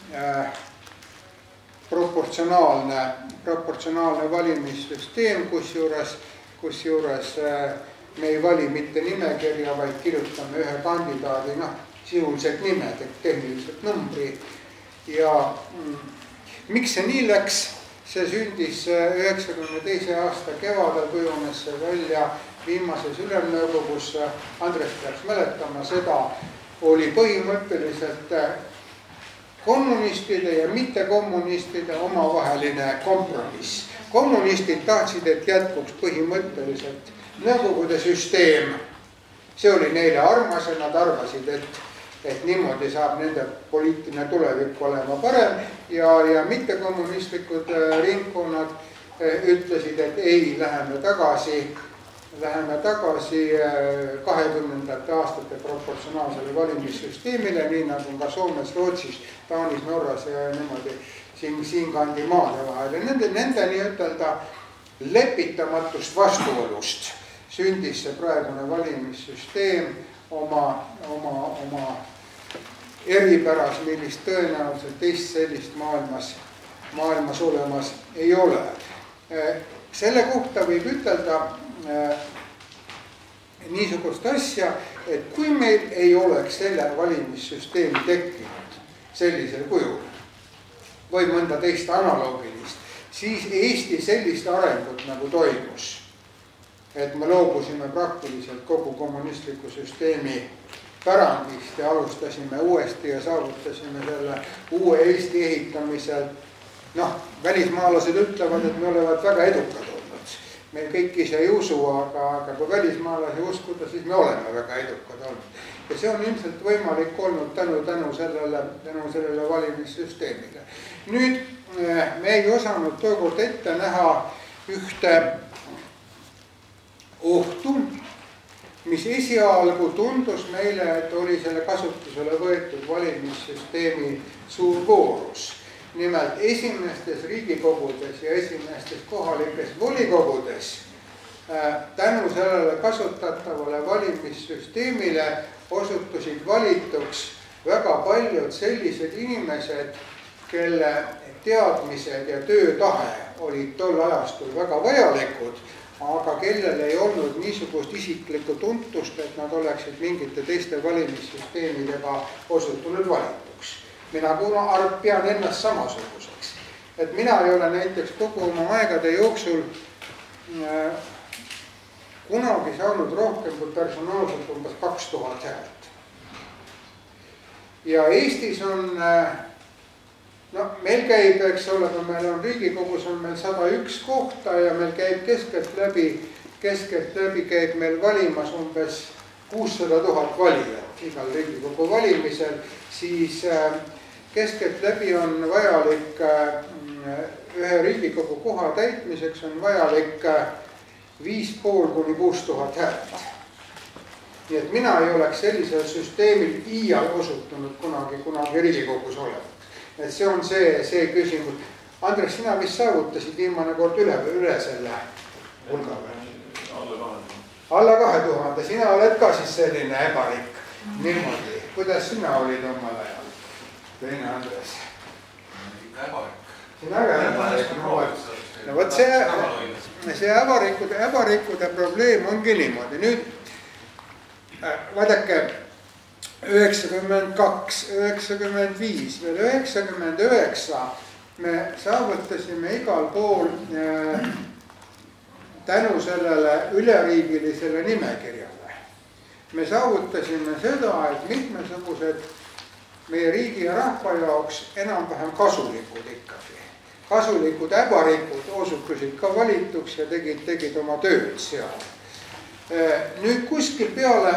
Speaker 2: proportsionaalne valimissüsteem, kusjuures me ei vali mitte nimekirja, vaid kirjutame ühe kandidaadi, sisuliselt nimed, tehniliselt numbri. Ja miks see nii läks? See sündis 92. aasta kevadel, kujunes see välja viimases ülemnõukogus. Andres peaks mäletama seda, oli põhimõtteliselt kommunistide ja mittekommunistide omavaheline kompromiss. Kommunistid tahtsid, et jätkuks põhimõtteliselt nõukogude süsteem. See oli neile armas ja nad arvasid, et niimoodi saab nende poliitiline tulevik olema parem ja mittekommunistlikud ringkonnad ütlesid, et ei, läheme tagasi läheme tagasi 20. aastate proportsionaalsele valimissüsteemile, nii nagu ka Soomes, Rootsis, Taanis, Norras ja niimoodi siinkandi maade vahel. Ja nende nii-ütelda lepitamatust vastuolust sündis see praegune valimissüsteem oma eripäras, millist tõenäoliselt teist sellist maailmas olemas ei ole. Selle kohta võib ütelda niisugust asja, et kui meil ei oleks selle valimissüsteemi tekkinud sellisel kujul või mõnda teist analoogilist, siis Eesti sellist arengut nagu toimus, et me loobusime praktiliselt kogu kommunistliku süsteemi pärandist ja alustasime uuesti ja saavutasime selle uue Eesti ehitamisel. Välismaalased ütlevad, et me olevat väga edukad olnud. Me kõik ise ei usu, aga kui välismaalasi uskuda, siis me oleme väga edukad olnud. Ja see on ilmselt võimalik olnud tänu sellele valimissüsteemile. Nüüd me ei osanud tookord ette näha ühte ohtu, mis esialgu tundus meile, et oli selle kasutusele võetud valimissüsteemi suur voorus. Nimelt esimestes riigikogudes ja esimestes kohalikes volikogudes tänu sellele kasutatavale valimissüsteemile osutusid valituks väga paljud sellised inimesed, kelle teadmised ja töötahe olid tol ajastul väga vajalikud, aga kellel ei olnud niisugust isiklikku tuntust, et nad oleksid mingite teiste valimissüsteemidega osutunud valituks. Mina pean ennast samasuguseks. Et mina ei ole näiteks kogu oma aegade jooksul kunagi saanud rohkem kui personaalselt umbes 2000 häält. Ja Eestis on, meil käib, eks ole, kui meil on Riigikogus on meil 101 kohta ja meil käib keskeltläbi käib meil valimas umbes 600 000 valijat igal Riigikogu valimisel, siis keskeltläbi on vajalik ühe Riigikogu koha täitmiseks on vajalik 5,5 kuni 6000 häält. Nii et mina ei oleks sellisel süsteemil iial osutunud kunagi Riigikogus olevat. Et see on see küsimus. Andres, sina vist saavutasid viimane kord üle selle hulga või? Alla 2000. Sina oled ka siis selline ebarik. Niimoodi. Kuidas sina olid omal ajal? Teine Andres.
Speaker 3: Äbarik.
Speaker 2: See on väga äbarik. No võt see äbarikkude probleem ongi niimoodi. Nüüd, vaadake, 92, 95, veel 99 me saavutasime igal pool tänu sellele üleriigilisele nimekirjale. Me saavutasime seda, et mitmesugused meie riigi ja rahva jaoks enam-vähem kasulikud ikkagi. Kasulikud äbarikud osutusid ka valituks ja tegid oma tööd seal. Nüüd kuskil peale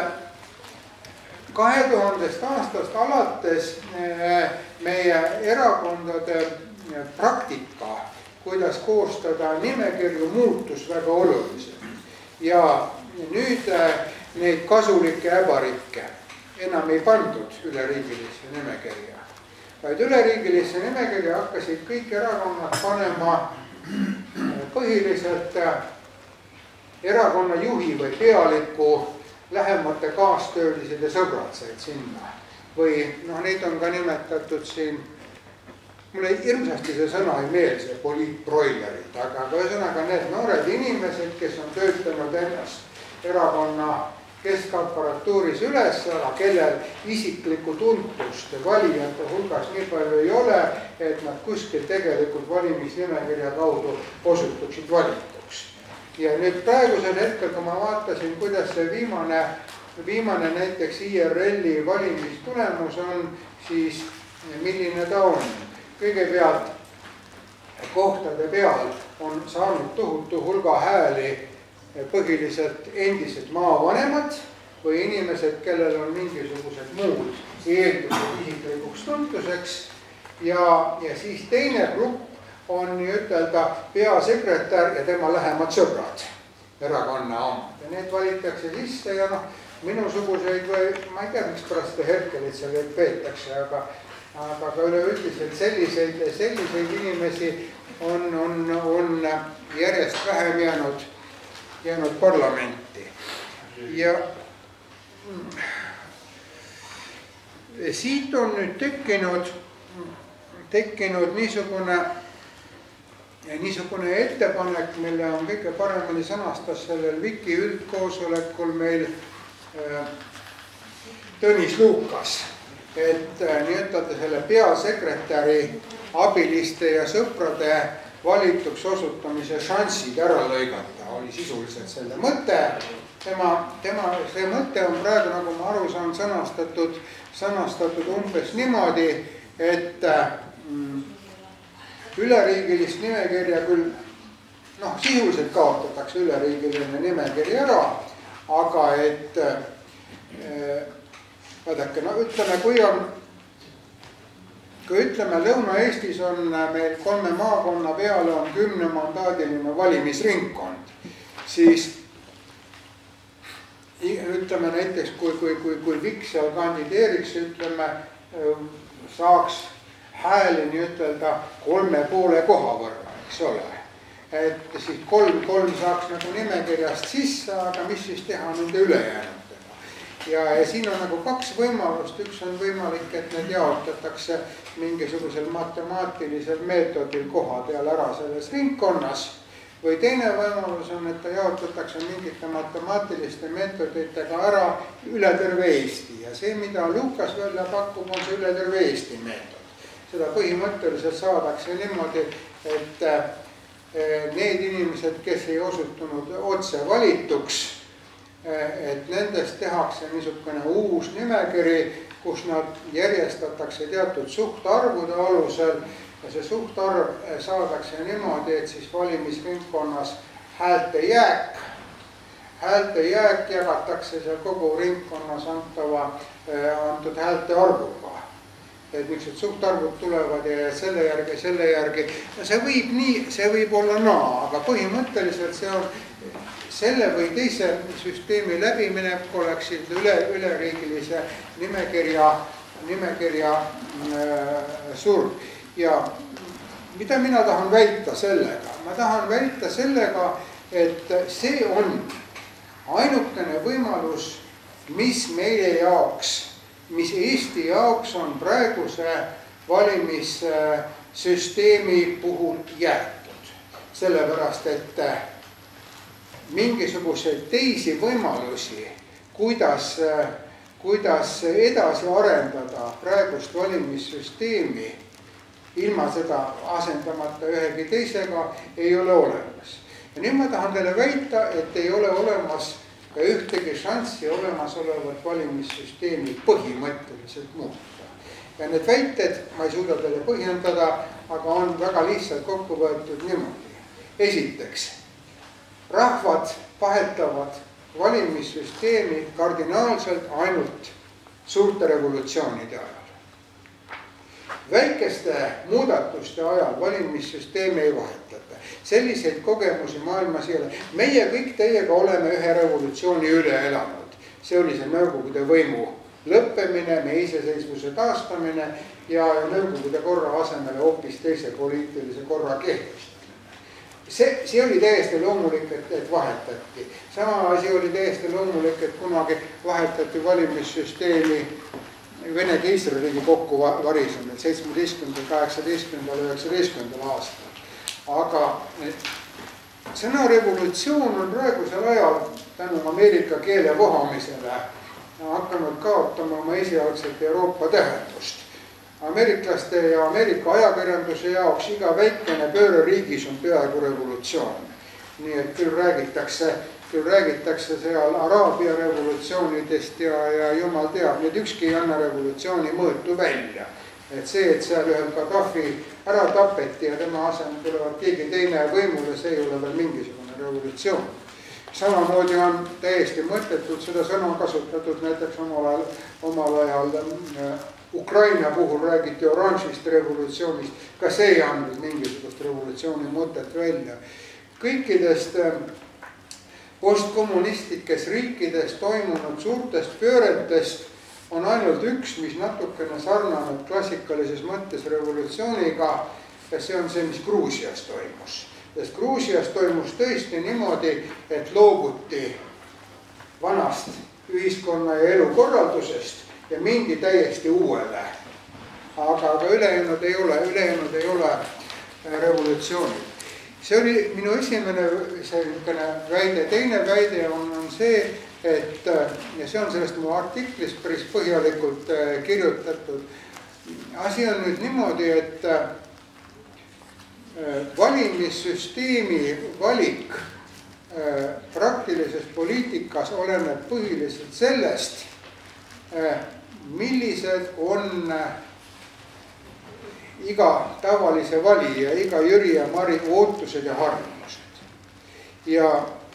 Speaker 2: 2000. aastast alates meie erakondade praktika, kuidas koostada nimekirju, muutus väga oluliselt. Ja nüüd neid kasulikke äbarikke enam ei pandud üleriigilisse nimekirja, vaid üleriigilisse nimekirja hakkasid kõik erakonnad panema põhiliselt erakonna juhi või pealiku lähemate kaastöölised ja sõbrad said sinna. Või neid on ka nimetatud siin, mulle hirmsasti see sõna ei meeldi, see poliitbroilerid, aga ühesõnaga need noored inimesed, kes on töötanud ennast erakonna keskaparatuuris üles, aga kellel isiklikku tuntust valijate hulgas nii palju ei ole, et nad kuskil tegelikult valimisnimekirja kaudu osutuksid valituks. Ja nüüd praegusel hetkel, kui ma vaatasin, kuidas see viimane näiteks IRL-i valimistulemus on, siis milline ta on. Kõigepealt kohtade peal on saanud tohutu hulga hääli põhiliselt endised maavanemad või inimesed, kellel on mingisugused muud eeldused isiklikuks tuntuseks. Ja siis teine grupp on nii ütelda peasekretär ja tema lähemad sõbrad. erakonna omad ja need valitakse sisse ja noh, minusuguseid või ma ei tea, miks pärast seda Herkelit seal peetakse, aga üleüldiselt selliseid inimesi on järjest vähem jäänud parlamenti. Ja siit on nüüd tekkinud niisugune ettepanek, mille on kõige paremini sõnastas sellel Wiki üldkoosolekul meil Tõnis Lukas, et nii-ütelda selle peasekretäri abiliste ja sõprade valituks osutamise šansid ära lõigata, oli sisuliselt selle mõte. See mõte on praegu, nagu ma aru saan, sõnastatud umbes niimoodi, et üleriigilist nimekirja küll, sisuliselt kaotatakse üleriigiline nimekiri ära, aga et vaadake, kui ütleme, Lõuna-Eestis on meil 3 maakonna peale on 10-mandaadiline valimisringkond, siis ütleme näiteks, kui Vikk seal kandideeriks, ütleme, saaks hääli nii-ütelda 3,5 koha võrra, eks ole. Et siis 3 saaks nagu nimekirjast sisse, aga mis siis teha nende ülejäänutega. Ja siin on nagu 2 võimalust, üks on võimalik, et need jaotatakse mingisugusel matemaatilisel meetodil koha peal ära selles ringkonnas, või teine võimalus on, et ta jaotatakse mingite matemaatiliste meetoditega ära üle terve Eesti ja see, mida Lukas välja pakub, on see üle terve Eesti meetod. Seda põhimõtteliselt saadakse niimoodi, et need inimesed, kes ei osutunud otse valituks, et nendest tehakse niisugune uus nimekiri, kus nad järjestatakse teatud suhtarvude alusel ja see suhtarv saadakse niimoodi, et siis valimisringkonnas häälte jääk jagatakse seal kogu ringkonnas antud häälte arvuga. Et niisugused suhtarvud tulevad ja selle järgi. See võib olla aga põhimõtteliselt see on selle või teise süsteemi läbiminek oleksid üleriigilise nimekirja surm. Ja mida mina tahan väita sellega? Ma tahan väita sellega, et see on ainukene võimalus, mis meie jaoks, mis Eesti jaoks on praeguse valimissüsteemi puhul jäetud. Sellepärast, et mingisuguseid teisi võimalusi, kuidas edasi arendada praegust valimissüsteemi, ilma seda asendamata ühegi teisega ei ole olemas. Ja nüüd ma tahan teile väita, et ei ole olemas ka ühtegi šanssi olemasolevat valimissüsteemi põhimõtteliselt muuta. Ja need väited, ma ei suuda teile põhjendada, aga on väga lihtsalt kokku võetud niimoodi. Esiteks, rahvad vahetavad valimissüsteemi kardinaalselt ainult suurte revolutsioonide ajal. Väikeste muudatuste ajal valimissüsteemi ei vahetata. Selliseid kogemusi maailmas ei ole. Meie kõik teiega oleme ühe revolutsiooni üle elanud. See oli see Nõukogude võimu lõppemine, meie iseseisvuse taastamine ja Nõukogude korra asemele hoopis teise poliitilise korra kehtestamine. See oli täiesti loomulik, et vahetati. Sama asi oli täiesti loomulik, et kunagi vahetati valimissüsteemi Vene keisririigi kokku varisemel 17., 18., 19. aastal. Aga sõna revolutsioon on praegusel ajal tänu Ameerika keele vohamisele hakanud kaotama oma esialgset Euroopa tähendust. Ameeriklaste ja Ameerika ajakirjanduse jaoks iga väikene pööre riigis on peaaegu revolutsioon. Nii et küll räägitakse seal Araabia revolutsioonidest ja jumal teab, nüüd ükski ei anna revolutsiooni mõõtu välja. Et see, et seal ühel Gaddafi ära tapeti ja tema asemel tulevad keegi teine võimule, see ei ole veel mingisugune revolutsioon. Samamoodi on täiesti mõttetult seda sõna kasutatud näiteks omal ajal Ukraina puhul räägiti oranžist revolutsioonist, ka see ei andnud mingisugust revolutsiooni mõtet välja. postkommunistlikes riikides toimunud suurtest pööretest on ainult üks, mis natukene sarnaneb klassikalises mõttes revolutsiooniga, ja see on see, mis Gruusias toimus. Sest Gruusias toimus tõesti niimoodi, et loobuti vanast ühiskonna ja elukorraldusest ja mindi täiesti uuele. Aga ülejäänud ei ole revolutsioonid. See oli minu esimene väide. Teine väide on see, et, ja see on sellest mu artiklist päris põhjalikult kirjutatud, asi on nüüd niimoodi, et valimissüsteemi valik praktilises poliitikas oleneb põhiliselt sellest, millised on iga tavalise valija, iga Jüri ja Mari ootused ja harjumused. Ja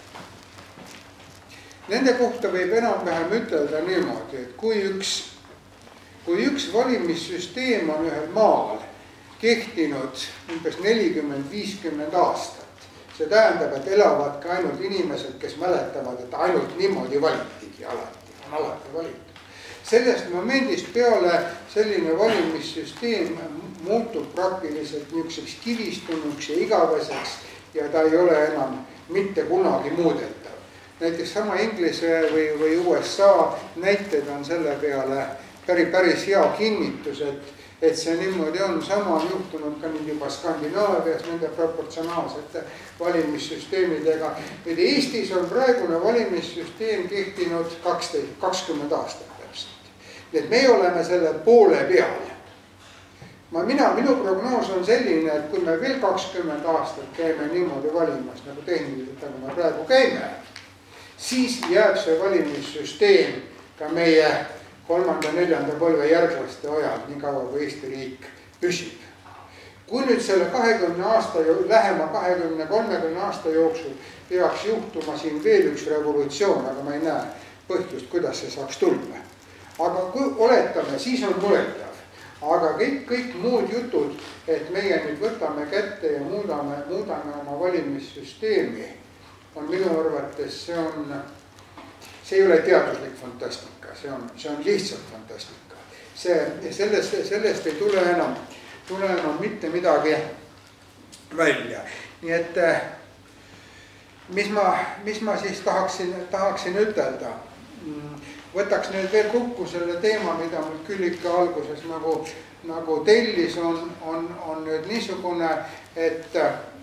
Speaker 2: nende kohta võib enam-vähem ütelda niimoodi, et kui üks valimissüsteem on ühel maal kehtinud umbes 40-50 aastat, see tähendab, et elavad ka ainult inimesed, kes mäletavad, et ainult niimoodi valitigi alati, on alati valitud. Sellest momendist peale selline valimissüsteem muutub praktiliselt niisuguseks kivistunuks ja igaveseks ja ta ei ole enam mitte kunagi muudetav. Näiteks sama Inglise või USA näited on selle peale päris hea kinnitus, et see niimoodi on. Sama on juhtunud ka nüüd juba Skandinaavias nende proportsionaalsete valimissüsteemidega. Nüüd Eestis on praegune valimissüsteem kehtinud 20 aastat. Et me oleme selle poole peal. Minu prognoos on selline, et kui me veel 20 aastat käime niimoodi valimas, nagu tehniliselt, nagu me praegu käime, siis jääb see valimissüsteem ka meie 3.-4. põlve järglaste ajal, nii kaua kui Eesti riik püsib. Kui nüüd selle 20 aasta, lähema 20-30 aasta jooksul peaks juhtuma siin veel üks revolutsioon, aga ma ei näe põhjust, kuidas see saaks tulla. Aga kui oletame, siis on mõeldav. Aga kõik muud jutud, et meie nüüd võtame kätte ja muudame oma valimissüsteemi, on minu arvates, see ei ole teaduslik fantastika, see on lihtsalt fantastika. Sellest ei tule enam mitte midagi välja. Nii et mis ma siis tahaksin ütelda? Võtaks nüüd veel kokku selle teema, mida mul Küllika alguses nagu tellis, on nüüd niisugune, et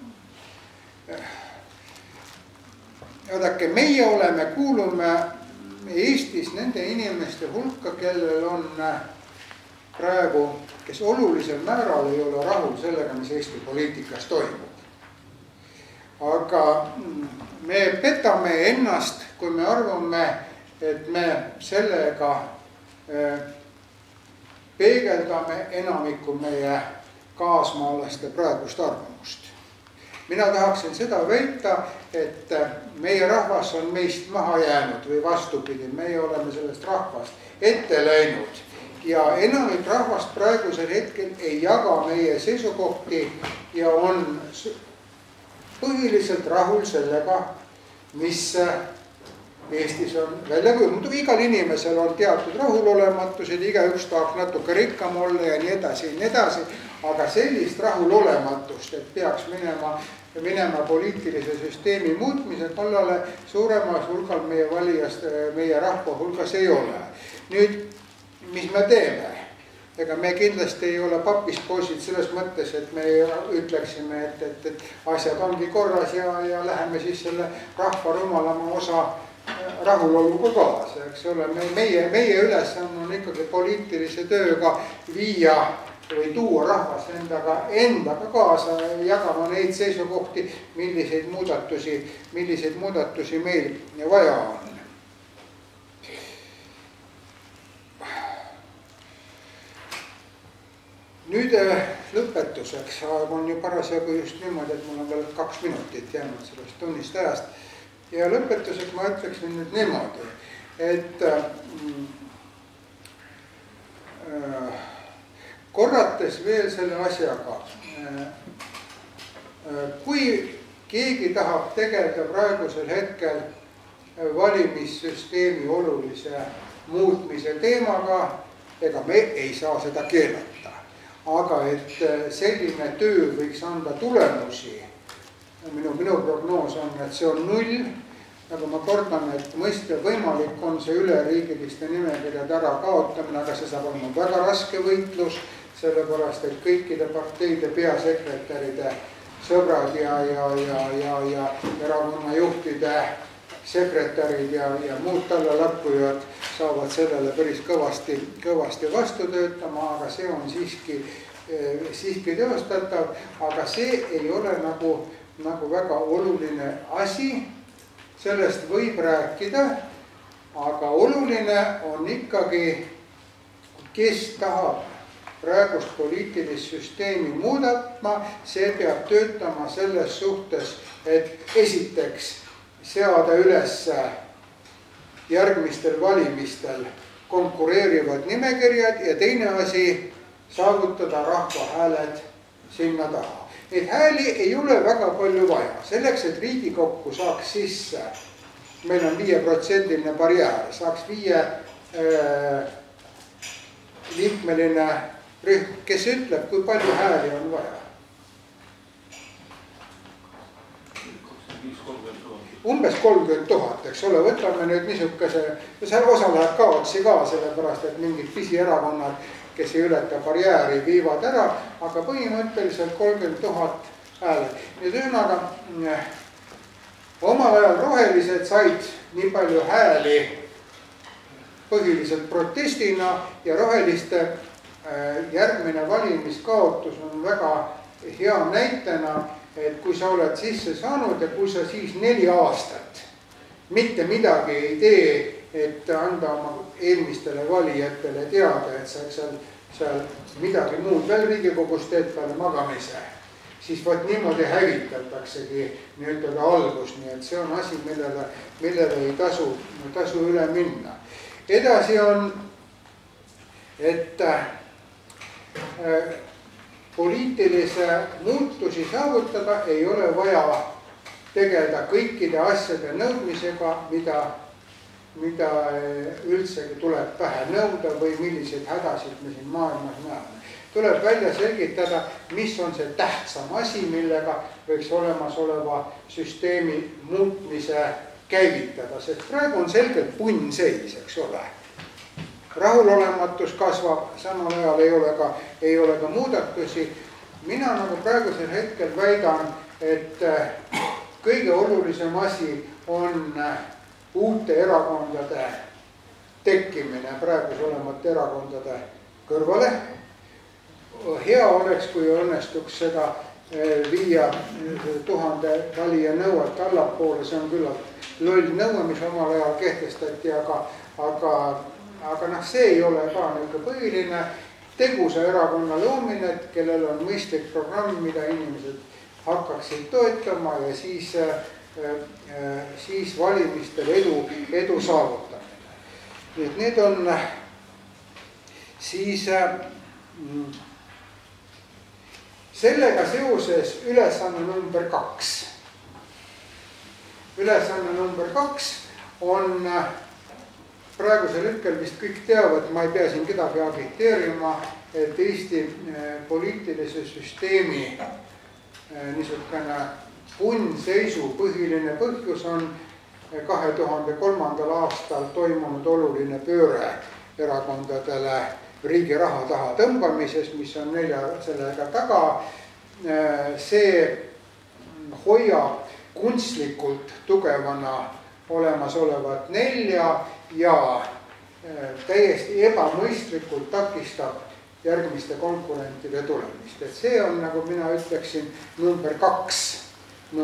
Speaker 2: vaadake, meie kuulume Eestis nende inimeste hulka, kellel on praegu, kes olulisel määral ei ole rahul sellega, mis Eesti poliitikas toimub. Aga me petame ennast, kui me arvame, et me sellega peegeldame enamikku meie kaasmaalaste praegust arvamust. Mina tahaksin seda väita, et meie rahvas on meist maha jäänud või vastupidi, meie oleme sellest rahvast ette läinud. Ja enamik rahvast praegusel hetkel ei jaga meie seisukohti ja on põhiliselt rahul sellega, mis Eestis on välja kujunenud. Muidugi igal inimesel on teatud rahulolematused, igaüks tahaks natuke rikkam olla ja nii edasi, aga sellist rahulolematust, et peaks minema poliitilise süsteemi muutmise kallale suuremas hulgal meie valijast, meie rahva hulgas ei ole. Nüüd, mis me teeme? Ega me kindlasti ei ole papispoisid selles mõttes, et me ütleksime, et asjad ongi korras ja läheme siis selle rahva rumalama osa rahuloluga kaasa, eks ole. Meie ülesanne on ikkagi poliitilise tööga viia või tuua rahvas endaga kaasa, jagama neid seisukohti, milliseid muudatusi meil vaja on. Nüüd lõpetuseks on ju parasjagu just niimoodi, et mul on veel 2 minutit jäänud sellest tunnist ajast. Ja lõpetuseks ma ütleksin nüüd niimoodi, et korrates veel selle asjaga, kui keegi tahab tegeleda praegusel hetkel valimissüsteemi olulise muutmise teemaga, ega me ei saa seda keelata. Aga et selline töö võiks anda tulemusi, minu prognoos on, et see on 0, aga ma kordan, et võimalik on see üleriigiliste nimekirjade ära kaotamine, aga see saab olema väga raske võitlus, sellepärast, et kõikide parteide peasekretäride sõbrad ja erakonna juhtide sekretärid ja muud tallalappujad saavad sellele päris kõvasti vastu töötama, aga see on siiski teostatav, aga see ei ole nagu väga oluline asi, sellest võib rääkida, aga oluline on ikkagi, kes tahab praegust poliitilist süsteemi muudatma, see peab töötama selles suhtes, et esiteks seada üles järgmistel valimistel konkureerivad nimekirjad ja teine asi, saavutada rahva hääled sinna taha. Neid hääli ei ole väga palju vaja. Selleks, et Riigikokku saaks sisse, meil on 5% barjäär, saaks 5 liikmeline rühm, kes ütleb, kui palju hääli on vaja. Umbes 30 000, eks ole, võtame nüüd niisuguse, seal osa läheb kaotsi ka, sellepärast, et mingid pisierakonnad, kes ei ületa barjääri, viivad ära, aga põhimõtteliselt 30 000 hääle. Nüüd ühnaga, omal ajal rohelised said nii palju hääli põhiliselt protestina ja roheliste järgmine valimiskaotus on väga hea näitena, et kui sa oled sisse saanud ja kui sa siis 4 aastat mitte midagi ei tee, et anda oma eelmistele valijatele teada, et sa seal midagi muud veel Riigikogus teed peale magamise, siis võt niimoodi hävitataksegi nii-ütelda algus, nii et see on asi, millele ei tasu üle minna. Edasi on, et poliitilise muutusi saavutada ei ole vaja tegeleda kõikide asjade nõudmisega, mida üldse tuleb pähe nõuda või milliseid hädasid me siin maailmas näeme. Tuleb välja selgitada, mis on see tähtsam asi, millega võiks olemasoleva süsteemi muutmise käivitada, sest praegu on selgelt punnseis, eks ole. Rahulolematus kasvab, samal ajal ei ole ka muudatusi. Mina nagu praegusel hetkel väidan, et kõige olulisem asi on uute erakondade tekkimine praegus olemata erakondade kõrvale. Hea oleks, kui õnnestuks seda viia 1000 valija nõuet allapoole, see on küllalt loll nõue, mis omal ajal kehtestati, aga see ei ole ka põhiline tegusa erakonna loomine, kellel on mõistlik programm, mida inimesed hakkaksid toetama ja siis valimistel edu saavutamine. Need on siis sellega seoses ülesanne number 2. Ülesanne number 2 on praegusel hetkel vist kõik teavad, ma ei pea siin kedagi agiteerima, et Eesti poliitilise süsteemi niisugune punnseisu põhiline põhjus on 2003. aastal toimunud oluline pööre erakondadele riigi raha taha tõmbamises, mis on sellega taga. See hoiab kunstlikult tugevana olemasolevat 4 ja täiesti ebamõistlikult takistab järgmiste konkurentide tulemist. Et see on, nagu mina ütleksin, number 2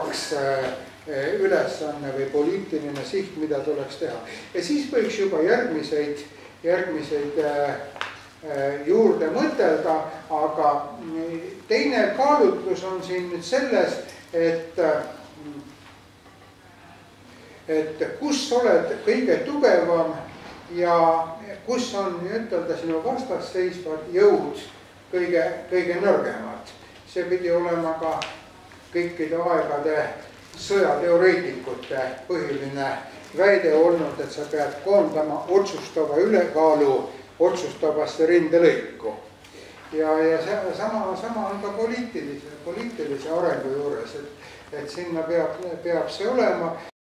Speaker 2: ülesanne või poliitiline siht, mida tuleks teha. Ja siis võiks juba järgmiseid juurde mõtelda, aga teine kaalutlus on siin nüüd selles, et kus oled kõige tugevam ja kus on ütelda sinu vastasseisvad jõud kõige nõrgemad. See pidi olema ka kõikide aegade sõjateoreetikute põhiline väide olnud, et sa pead koondama otsustava ülekaalu otsustavasse rindelõiku. Ja sama on ka poliitilise arengu juures, et sinna peab see olema.